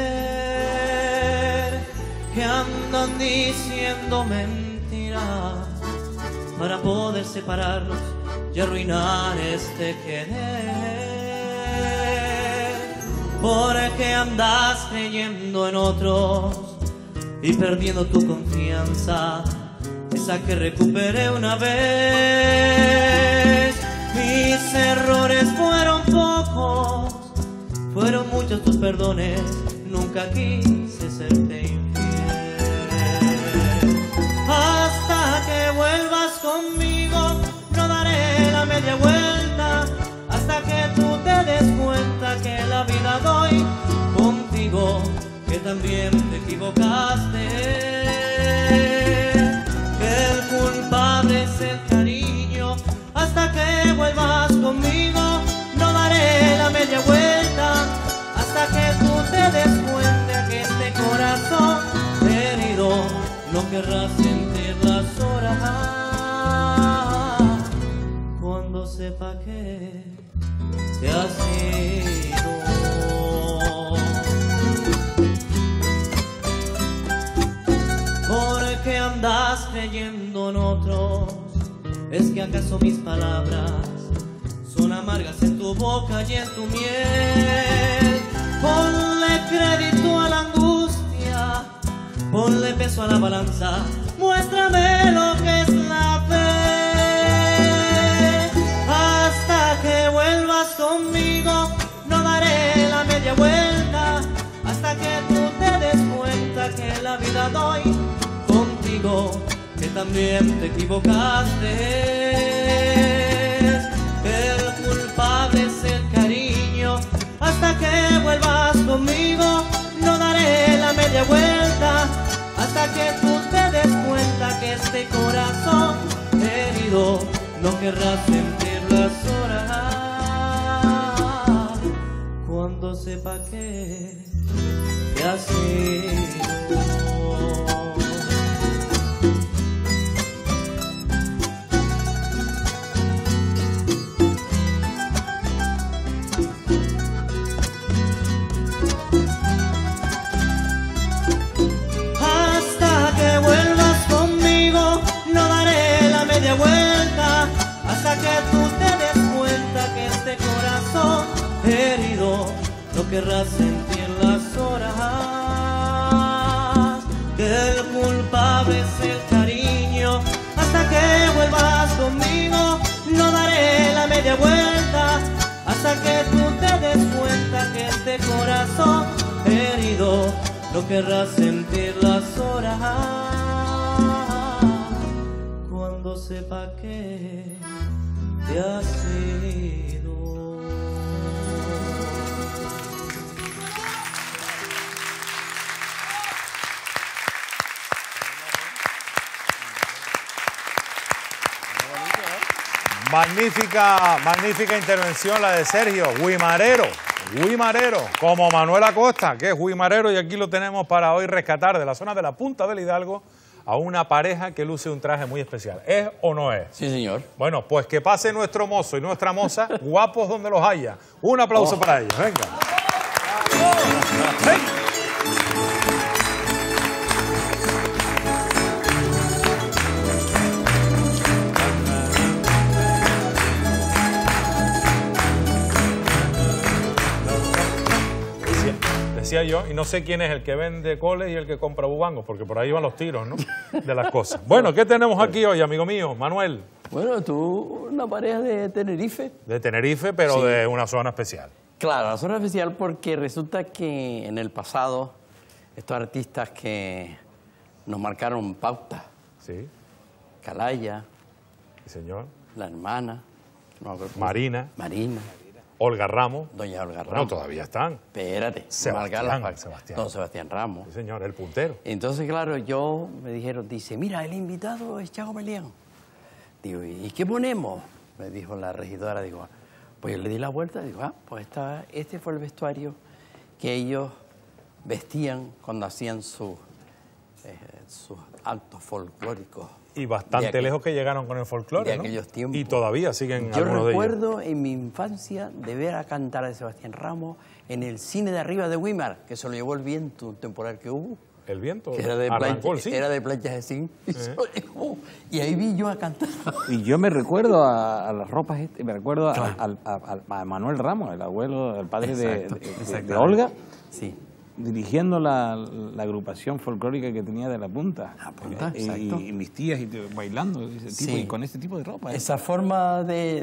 ser, que andan diciendo mentiras para poder separarnos y arruinar este querer. ¿Por qué andas creyendo en otros y perdiendo tu confianza, esa que recuperé una vez? Mis errores fueron pocos, fueron muchos tus perdones, nunca quise serte infiel. Hasta que vuelvas conmigo, no daré la media vuelta, hasta que tú te des cuenta que la vida doy contigo, que también te equivocaste, que el culpable es el cariño. Hasta que vuelvas conmigo, no daré la media vuelta, hasta que tú te des cuenta que este corazón herido no querrás sentir las horas cuando sepa que te has ido. ¿Por qué andas creyendo en otros? ¿Es que acaso mis palabras son amargas en tu boca y en tu miel? Ponle crédito a la angustia, ponle peso a la balanza, muéstrame lo que es la fe. Hasta que vuelvas conmigo, no daré la media vuelta, hasta que tú te des cuenta que la vida doy contigo, que también te equivocaste, que el culpable es el cariño. Hasta que vuelvas conmigo, no daré la media vuelta, hasta que tú te des cuenta que este corazón herido no querrás sentir las horas cuando sepa que te has ido. Vuelta, hasta que tú te des cuenta que este corazón herido no querrás sentir las horas, que el culpable es el cariño. Hasta que vuelvas conmigo, no daré la media vuelta, hasta que tú te des cuenta que este corazón herido no querrás sentir las horas cuando sepa que te has ido. Magnífica intervención la de Sergio. Guimarero, como Manuel Acosta, que es guimarero, y aquí lo tenemos para hoy rescatar de la zona de la Punta del Hidalgo a una pareja que luce un traje muy especial. ¿Es o no es? Sí, señor. Bueno, pues que pase nuestro mozo y nuestra moza, guapos donde los haya. Un aplauso para ellos, venga. ¡Hey! Decía yo, y no sé quién es el que vende coles y el que compra bubangos, porque por ahí van los tiros, ¿no? De las cosas. Bueno, ¿qué tenemos aquí hoy, amigo mío, Manuel? Bueno, tú, una pareja de Tenerife. De Tenerife, pero sí, de una zona especial. Claro, una zona especial porque resulta que en el pasado estos artistas que nos marcaron pautas. Sí. Calaya. Sí, señor. La hermana. No, Marina. Marina. Olga Ramos. Doña Olga Ramos. No, todavía están. Espérate. Sebastián. Don Sebastián Ramos. Sí, señor, el puntero. Entonces, claro, me dijeron, dice, mira, el invitado es Chago Melián. Digo, ¿y qué ponemos? Me dijo la regidora, digo, pues yo le di la vuelta, digo, pues este fue el vestuario que ellos vestían cuando hacían sus actos folclóricos. Y bastante lejos que llegaron con el folclore, de ¿no? aquellos tiempos. Y todavía siguen Yo algunos de ellos. recuerdo en mi infancia de ver a cantar a Sebastián Ramos en el cine de arriba de Weimar, que se lo llevó el viento, un temporal que hubo. ¿El viento? Que era de planchas de zinc. Y ahí vi yo a cantar. Y yo me recuerdo a las ropas, me recuerdo a Manuel Ramos, el abuelo, el padre de Olga. Sí. Dirigiendo la agrupación folclórica que tenía de La Punta. Y mis tías bailando y con este tipo de ropa. Esa forma de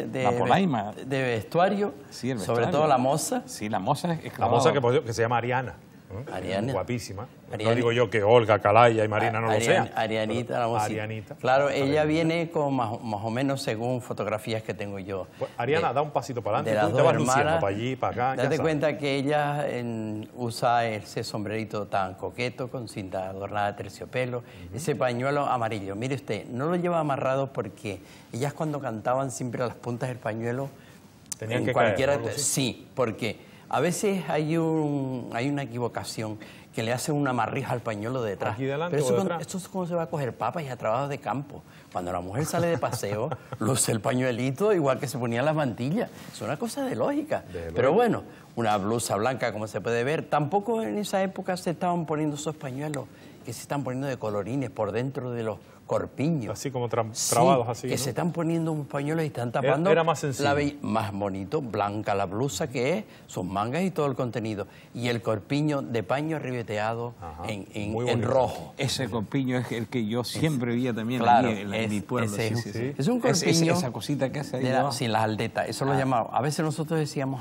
vestuario, sí, el sobre vestuario. todo la moza. Sí, la moza. La moza que se llama Ariana. Ariana. Guapísima. No digo yo que Olga, Calaya y Marina no lo sean. Arianita, la moza. Arianita. Claro, ella viene con más o menos según fotografías que tengo yo. Pues, Ariana, da un pasito para adelante. Tú te vas luciendo para allí, para acá. Date cuenta que ella usa ese sombrerito tan coqueto con cinta adornada de terciopelo, ese pañuelo amarillo. Mire usted, no lo lleva amarrado porque ellas cuando cantaban siempre a las puntas del pañuelo tenían en que cualquiera. caer, ¿no? Sí, porque a veces hay una equivocación que le hace una marrija al pañuelo de detrás. ¿Aquí delante pero o detrás? eso es como se va a coger papas y a trabajos de campo. Cuando la mujer sale de paseo, luce el pañuelito igual que se ponía las mantillas. Es una cosa de lógica. Pero bueno, una blusa blanca, como se puede ver. Tampoco en esa época se estaban poniendo esos pañuelos que se están poniendo de colorines por dentro de los corpiños. Así como trabados así, que ¿no? se están poniendo un pañuelo y están tapando. Era más sencillo. Más bonito, blanca la blusa que es, sus mangas y todo el contenido. Y el corpiño de paño ribeteado en rojo. Ese corpiño es el que yo siempre veía también en mi pueblo. Es un corpiño. Esa cosita que hace ahí. Sí, las aldetas. Eso lo llamamos. A veces nosotros decíamos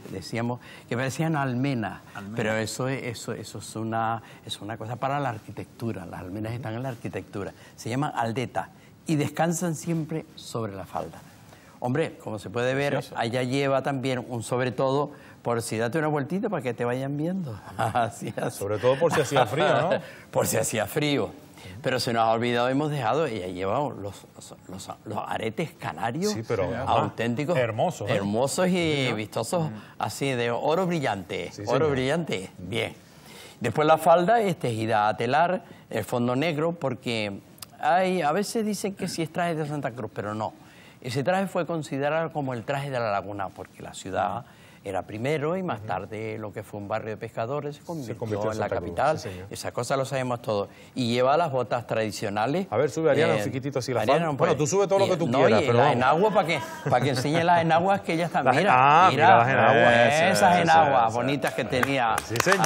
que parecían almenas. Pero eso es una cosa para la arquitectura. Las almenas están en la arquitectura. Se llaman aldetas y descansan siempre sobre la falda. Hombre, como se puede ver, allá lleva también un sobre todo por si date una vueltita para que te vayan viendo. Así. Sobre todo por si hacía frío, ¿no? Por si hacía frío. Pero se nos ha olvidado, hemos dejado, ella lleva los aretes canarios, sí, pero auténticos, hermosos, hermosos y vistosos, así de oro brillante, brillante, bien. Después la falda es tejida a telar, el fondo negro, porque a veces dicen que sí es traje de Santa Cruz, pero no. Ese traje fue considerado como el traje de la laguna, porque la ciudad era primero y más tarde lo que fue un barrio de pescadores se convirtió en la capital. Sí, esa cosa lo sabemos todos. Y lleva las botas tradicionales. A ver, sube Ariana un chiquitito así la falda. Bueno, tú sube todo lo que tú quieras, pero las enaguas para que enseñe las enaguas que ella está. Mira las enaguas. Esas enaguas bonitas que tenía. Sí, señor.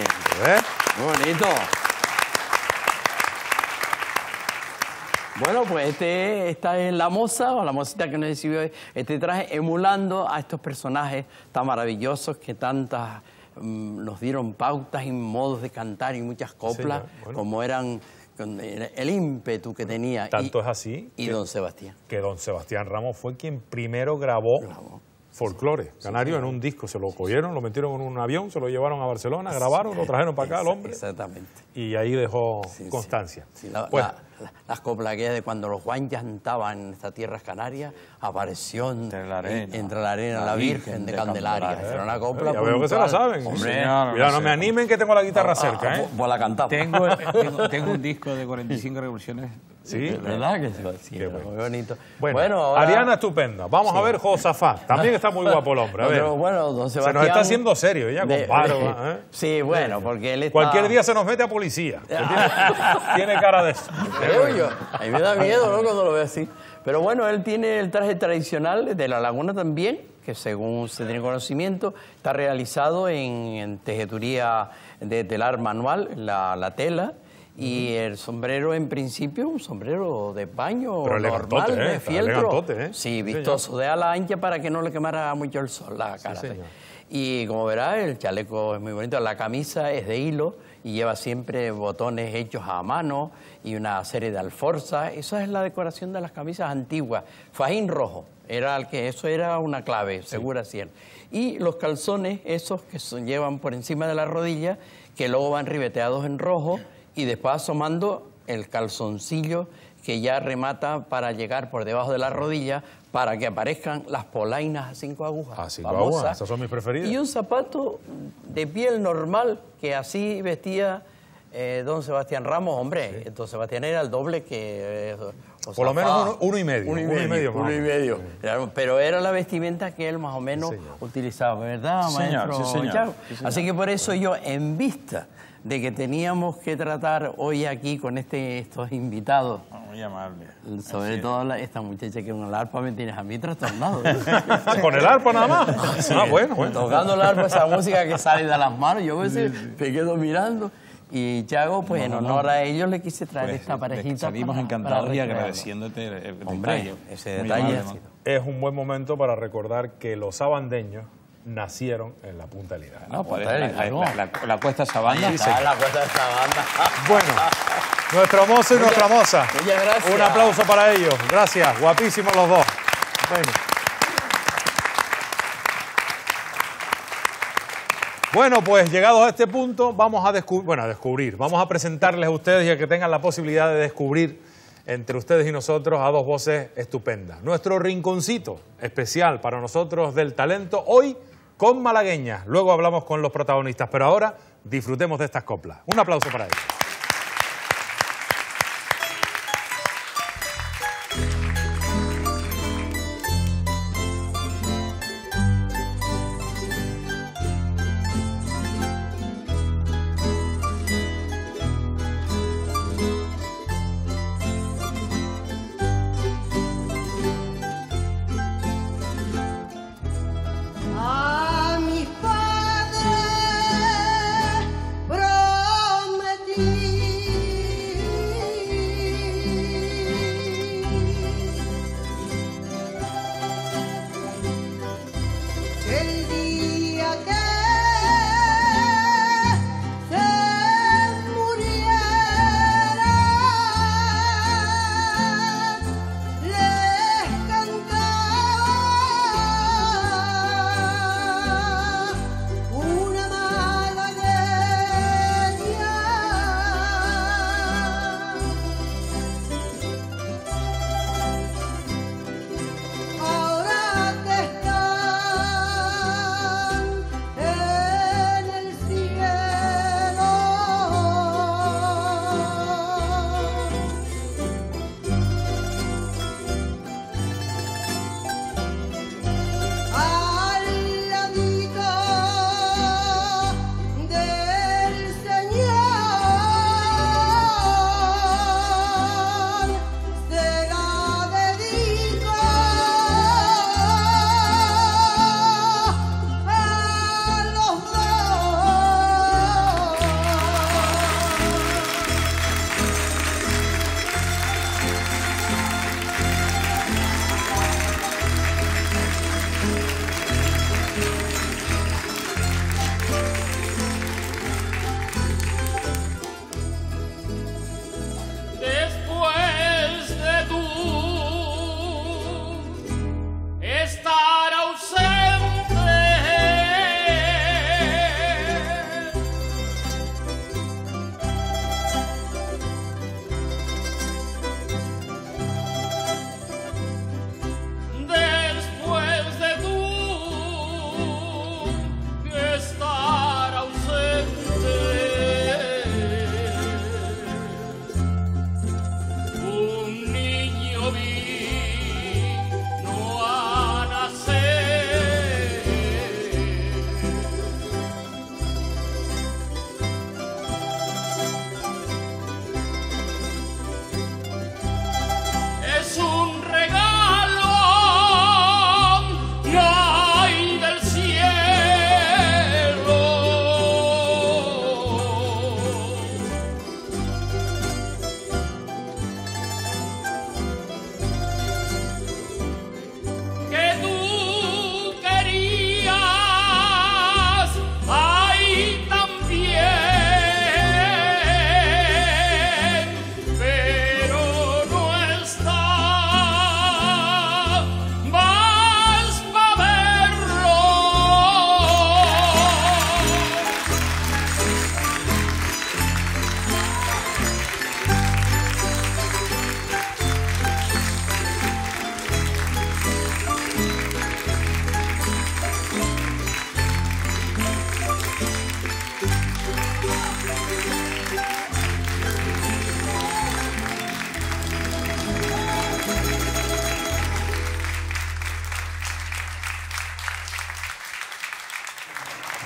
Muy bonito. Bueno, pues esta es la moza o la mocita que nos recibió este traje, emulando a estos personajes tan maravillosos que tantas nos dieron pautas y modos de cantar y muchas coplas, como eran el ímpetu que tenía. Tanto es así. Y don Sebastián. Que don Sebastián Ramos fue quien primero grabó folclore canario en un disco. Se lo cogieron, lo metieron en un avión, se lo llevaron a Barcelona, grabaron, lo trajeron para acá al hombre. Exactamente. Y ahí dejó constancia. Las coplas aquellas de cuando los Juan cantaban en estas tierras canarias, apareció entre la arena la Virgen de Candelaria. Era una copla. Ya veo que se la saben. Hombre, mira, no me animen que tengo la guitarra cerca, ¿eh? Pues la cantamos. Tengo un disco de 45 revoluciones. Sí, ¿verdad que sí? Muy bonito. Bueno, ahora... Ariana estupenda. Vamos a ver Josafat. También está muy guapo el hombre. A ver. Pero bueno, don Sebastián... Se nos está haciendo serio ya, con barba. Sí, bueno, porque él está... Cualquier día se nos mete a policía. Tiene cara de eso. A mí me da miedo, ¿no?, cuando lo veo así. Pero bueno, él tiene el traje tradicional de la laguna también, que según se tiene conocimiento, está realizado en tejeduría de telar manual, la tela. Y el sombrero, en principio, un sombrero de paño normal, de fieltro. Sí, vistoso, de ala ancha para que no le quemara mucho el sol la cara. Y como verás, el chaleco es muy bonito, la camisa es de hilo y lleva siempre botones hechos a mano y una serie de alforzas. Esa es la decoración de las camisas antiguas. Fajín rojo, eso era una clave, segura 100. Y los calzones, esos que llevan por encima de la rodilla, que luego van ribeteados en rojo y después asomando el calzoncillo que ya remata para llegar por debajo de la rodilla para que aparezcan las polainas a 5 agujas. A 5 agujas, esas son mis preferidas. Y un zapato de piel normal que así vestía don Sebastián Ramos. Hombre, don Sebastián era el doble que... por lo menos uno y medio. Uno y medio. Pero era la vestimenta que él más o menos utilizaba, ¿verdad, maestro? Sí, señor. Chago? Así que por eso yo, en vista de que teníamos que tratar hoy aquí con estos invitados. Muy amable. Sobre todo esta muchacha que con el arpa me tienes a mí trastornado. ¿Con el arpa nada más? Bueno. Tocando el arpa, esa música que sale de las manos, yo a veces me quedo mirando. Y Chago, pues en honor a ellos le quise traer esta parejita. Salimos encantados y agradeciéndote el detalle. Ese detalle. Es un buen momento para recordar que los sabandeños nacieron en la Punta del Hidalgo. No, pues la Cuesta Sabanda. La Cuesta de Sabanda. Bueno, nuestro mozo y nuestra moza. Muchas gracias. Un aplauso para ellos. Gracias, guapísimos los dos. Bueno, pues llegados a este punto, vamos a descubrir, vamos a presentarles a ustedes y a que tengan la posibilidad de descubrir entre ustedes y nosotros a dos voces estupendas. Nuestro rinconcito especial para nosotros del talento, hoy con malagueñas. Luego hablamos con los protagonistas, pero ahora disfrutemos de estas coplas. Un aplauso para ellos. A mis padres prometí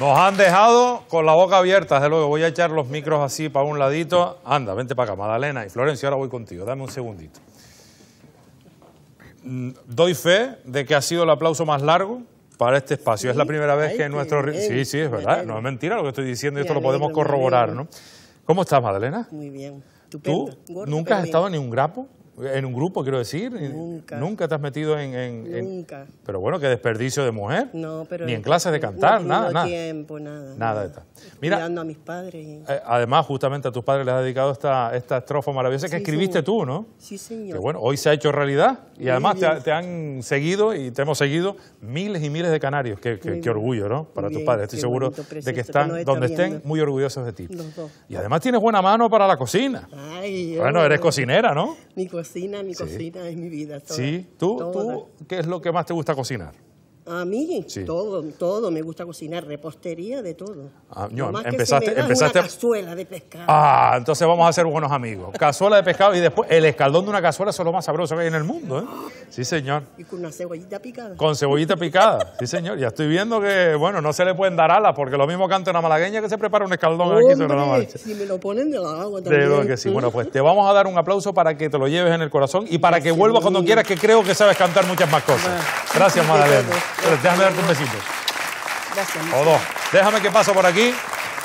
Nos han dejado con la boca abierta, desde luego. Voy a echar los micros así para un ladito. Anda, vente para acá, Magdalena y Florencio, ahora voy contigo. Dame un segundito. Doy fe de que ha sido el aplauso más largo para este espacio. Es la primera vez que en nuestro... Sí, sí, es verdad. No es mentira lo que estoy diciendo y esto lo podemos corroborar, ¿no? ¿Cómo estás, Magdalena? Muy bien. ¿Tú nunca has estado en ningún grapo? ¿En un grupo, quiero decir? Nunca. ¿Nunca te has metido Nunca. Pero bueno, qué desperdicio de mujer. No, pero... Ni en clases de cantar, no nada. Tiempo, nada. Nada de tal. Mira, cuidando a mis padres. además, justamente a tus padres les has dedicado esta estrofa maravillosa que escribiste tú, ¿no? Sí, señor. Que bueno, hoy se ha hecho realidad y además te han seguido y te hemos seguido miles y miles de canarios. Qué orgullo, ¿no? Para tus padres. Estoy seguro de que están donde estén muy orgullosos de ti. Y además tienes buena mano para la cocina. Ay, bueno, eres cocinera, ¿no? Mi cocina es mi vida. Toda, sí, ¿Tú qué es lo que más te gusta cocinar? A mí, sí. todo me gusta cocinar, repostería, de todo. Empezaste una cazuela de pescado. Entonces vamos a ser buenos amigos. Cazuela de pescado y después el escaldón de una cazuela es lo más sabroso que hay en el mundo, ¿eh? Sí, señor. Y con una cebollita picada. Con cebollita picada, sí, señor. Ya estoy viendo que, bueno, no se le pueden dar alas porque lo mismo canta una malagueña que se prepara un escaldón aquí sobre la marcha. Si me lo ponen de la agua también. De lo que sí. Bueno, pues te vamos a dar un aplauso para que te lo lleves en el corazón y para que vuelvas cuando quieras, que creo que sabes cantar muchas más cosas. Gracias, Magdalena. Déjame darte un besito. Gracias. O dos. Déjame que paso por aquí.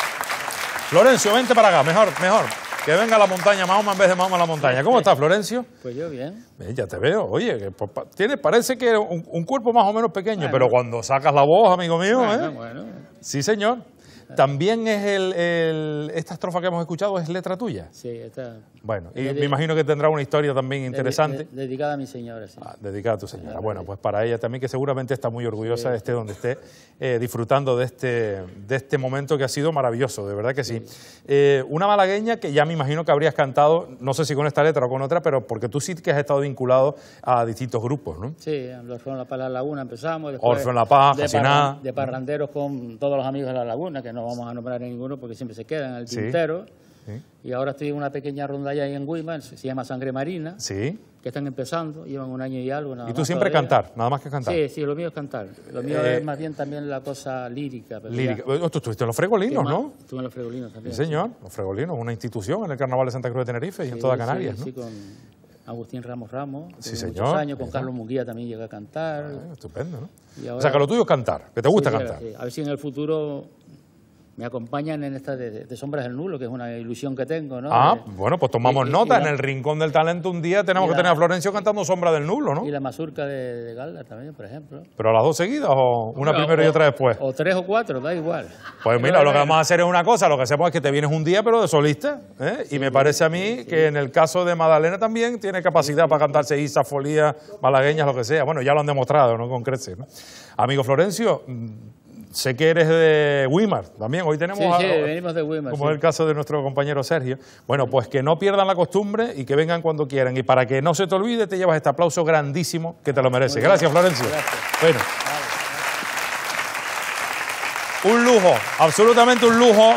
Florencio, vente para acá, mejor. Que venga a la montaña, Mahoma en vez de Mahoma a la montaña. ¿Cómo estás, Florencio? Pues yo bien. Ya te veo. Oye, parece que un cuerpo más o menos pequeño, pero cuando sacas la voz, amigo mío, Bueno. Sí, señor. También es esta estrofa que hemos escuchado es letra tuya. Sí, esta. Bueno, y me imagino que tendrá una historia también interesante. Dedicada a mi señora, sí. Dedicada a tu señora. Bueno, pues para ella también, que seguramente está muy orgullosa de esté donde esté, disfrutando de este momento que ha sido maravilloso, de verdad que sí. Una malagueña que ya me imagino que habrías cantado, no sé si con esta letra o con otra, pero porque tú sí que has estado vinculado a distintos grupos, ¿no? Sí, en Orfeo en la Paz de la Laguna empezamos. Orfeo en la Paz, Jaciná. De parranderos con todos los amigos de la Laguna, que no vamos a nombrar a ninguno porque siempre se quedan en el tintero. Sí. Y ahora estoy en una pequeña rondalla ahí en Guima, se llama Sangre Marina. Sí. Que están empezando, llevan un año y algo. ¿Y tú siempre cantar? Nada más que cantar. Sí, lo mío es cantar. Lo mío es más bien también la cosa lírica. Lírica. Tú estuviste en los Fregolinos, ¿no? Estuve en los Fregolinos también. Sí, señor. Los Fregolinos, una institución en el Carnaval de Santa Cruz de Tenerife y en toda Canarias, ¿no? Sí, con Agustín Ramos. Sí, señor. Muchos años, con Carlos Munguía también llegué a cantar. Estupendo, ¿no? Y ahora, o sea, que lo tuyo es cantar, que te gusta cantar. Sí. A ver si en el futuro me acompañan en esta de Sombras del Nulo, que es una ilusión que tengo, ¿no? Bueno, pues tomamos nota. En el Rincón del Talento un día tenemos que tener a Florencio cantando Sombra del Nulo, ¿no? Y la mazurca de Galda también, por ejemplo. ¿Pero las dos seguidas o una primero y otra después? O 3 o 4, da igual. Pues mira, lo que vamos a hacer es una cosa, lo que hacemos es que te vienes un día, pero de solista, ¿eh? Y me parece a mí que en el caso de Magdalena también tiene capacidad para cantarse Isa, folías, malagueñas, lo que sea. Bueno, ya lo han demostrado, ¿no? Con creces, ¿no? Amigo Florencio, sé que eres de Weimar también. Hoy tenemos venimos de Weimar, como es el caso de nuestro compañero Sergio. Bueno, pues que no pierdan la costumbre y que vengan cuando quieran. Y para que no se te olvide, te llevas este aplauso grandísimo que te lo mereces. Gracias, Florencio. Gracias. Bueno. Un lujo, absolutamente un lujo.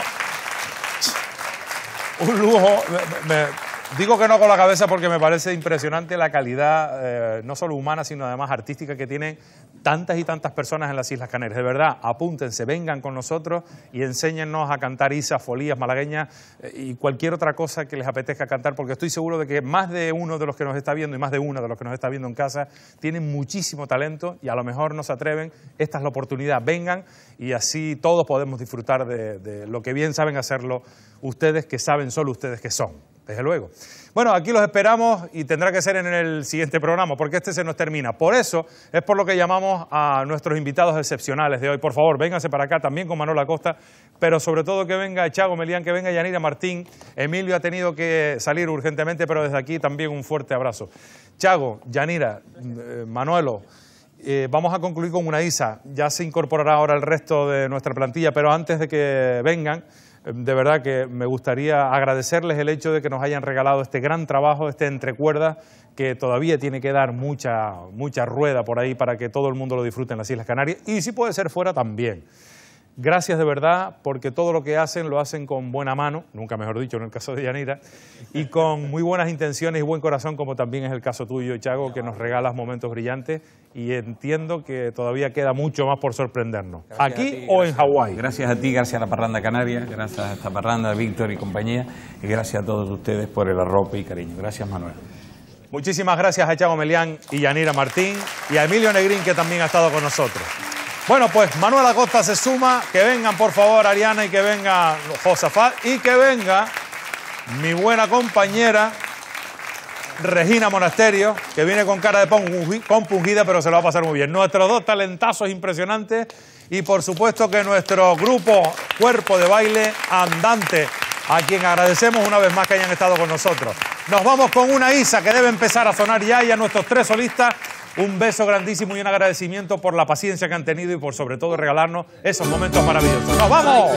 Un lujo. Digo que no con la cabeza porque me parece impresionante la calidad, no solo humana, sino además artística que tienen tantas y tantas personas en las Islas Canarias. De verdad, apúntense, vengan con nosotros y enséñennos a cantar isas, folías, malagueñas y cualquier otra cosa que les apetezca cantar, porque estoy seguro de que más de uno de los que nos está viendo y más de una de los que nos está viendo en casa tienen muchísimo talento y a lo mejor no se atreven. Esta es la oportunidad, vengan y así todos podemos disfrutar de lo que bien saben hacerlo ustedes, que saben solo ustedes que son. Desde luego. Bueno, aquí los esperamos y tendrá que ser en el siguiente programa porque este se nos termina. Por eso es por lo que llamamos a nuestros invitados excepcionales de hoy. Por favor, vénganse para acá también con Manuel Acosta, pero sobre todo que venga Chago Melián, que venga Yanira Martín. Emilio ha tenido que salir urgentemente, pero desde aquí también un fuerte abrazo. Chago, Yanira, Manuelo, vamos a concluir con una isa. Ya se incorporará ahora el resto de nuestra plantilla, pero antes de que vengan, de verdad que me gustaría agradecerles el hecho de que nos hayan regalado este gran trabajo, este entrecuerdas, que todavía tiene que dar mucha rueda por ahí para que todo el mundo lo disfrute en las Islas Canarias y si puede ser fuera también. Gracias de verdad, porque todo lo que hacen lo hacen con buena mano, nunca mejor dicho en el caso de Yanira, y con muy buenas intenciones y buen corazón, como también es el caso tuyo, Chago, que nos regalas momentos brillantes, y entiendo que todavía queda mucho más por sorprendernos. Gracias ¿Aquí ti, o en Hawái? Gracias a ti, gracias a la Parranda Canaria, gracias a esta parranda, Víctor y compañía, y gracias a todos ustedes por el arrope y cariño. Gracias, Manuel. Muchísimas gracias a Chago Melián y Yanira Martín, y a Emilio Negrín, que también ha estado con nosotros. Bueno, pues Manuel Acosta se suma, que vengan por favor Ariana y que venga Josafat y que venga mi buena compañera Regina Monasterio, que viene con cara de compungida, pero se lo va a pasar muy bien. Nuestros dos talentazos impresionantes y por supuesto que nuestro grupo Cuerpo de Baile Andante, a quien agradecemos una vez más que hayan estado con nosotros. Nos vamos con una Isa que debe empezar a sonar ya, y a nuestros tres solistas un beso grandísimo y un agradecimiento por la paciencia que han tenido y por sobre todo regalarnos esos momentos maravillosos. ¡Nos vamos!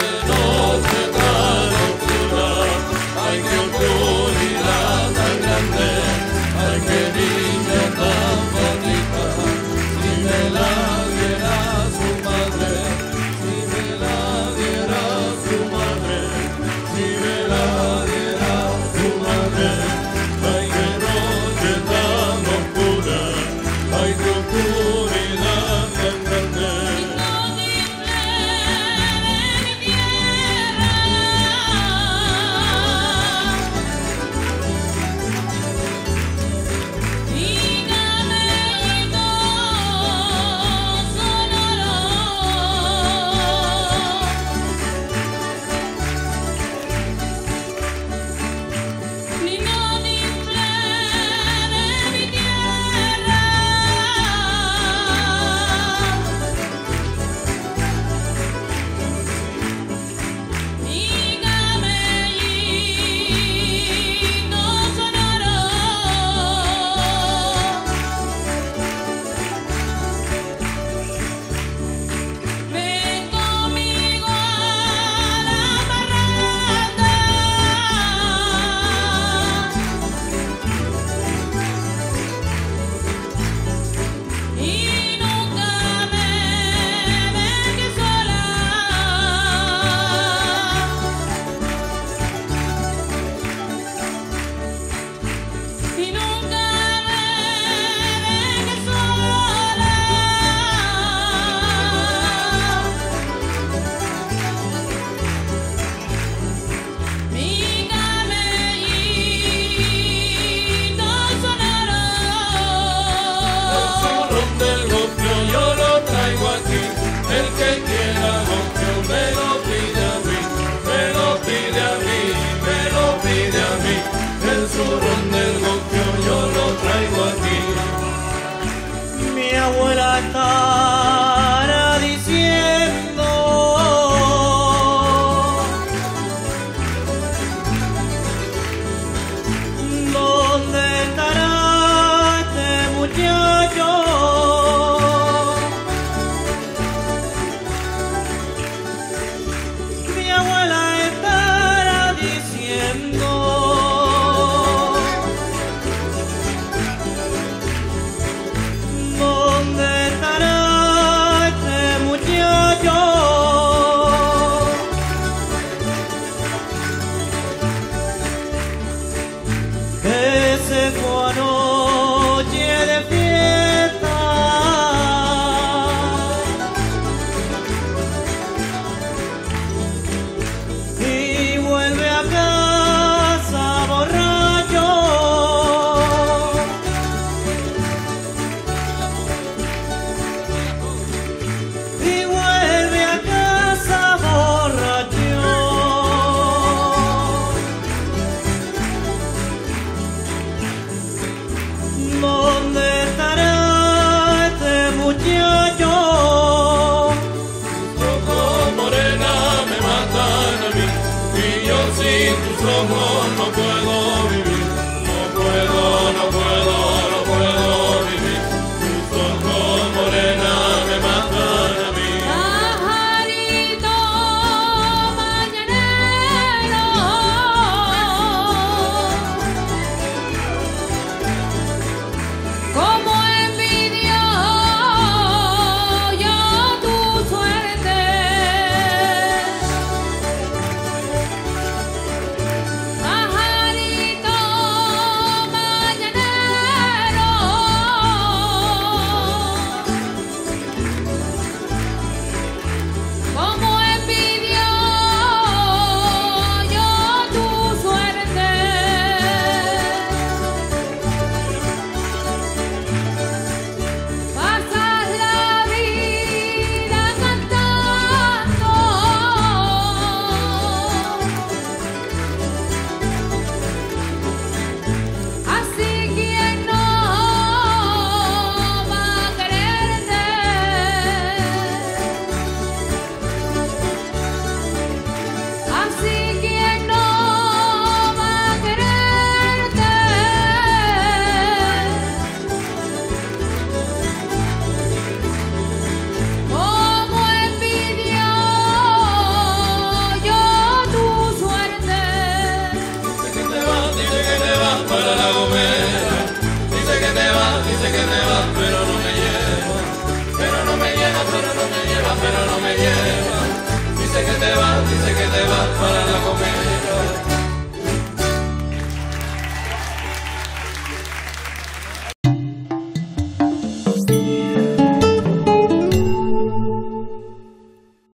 Ay, qué oscuridad tan grande, ay, qué niña tan bonita, si me la diera su madre, si me la diera su madre, si me la diera su madre, ay, qué noche tan oscura, ay, qué oscuridad tan grande. Estará diciendo ¿dónde estará este muchacho? Mi abuela estará diciendo ¿dónde estará para la comer.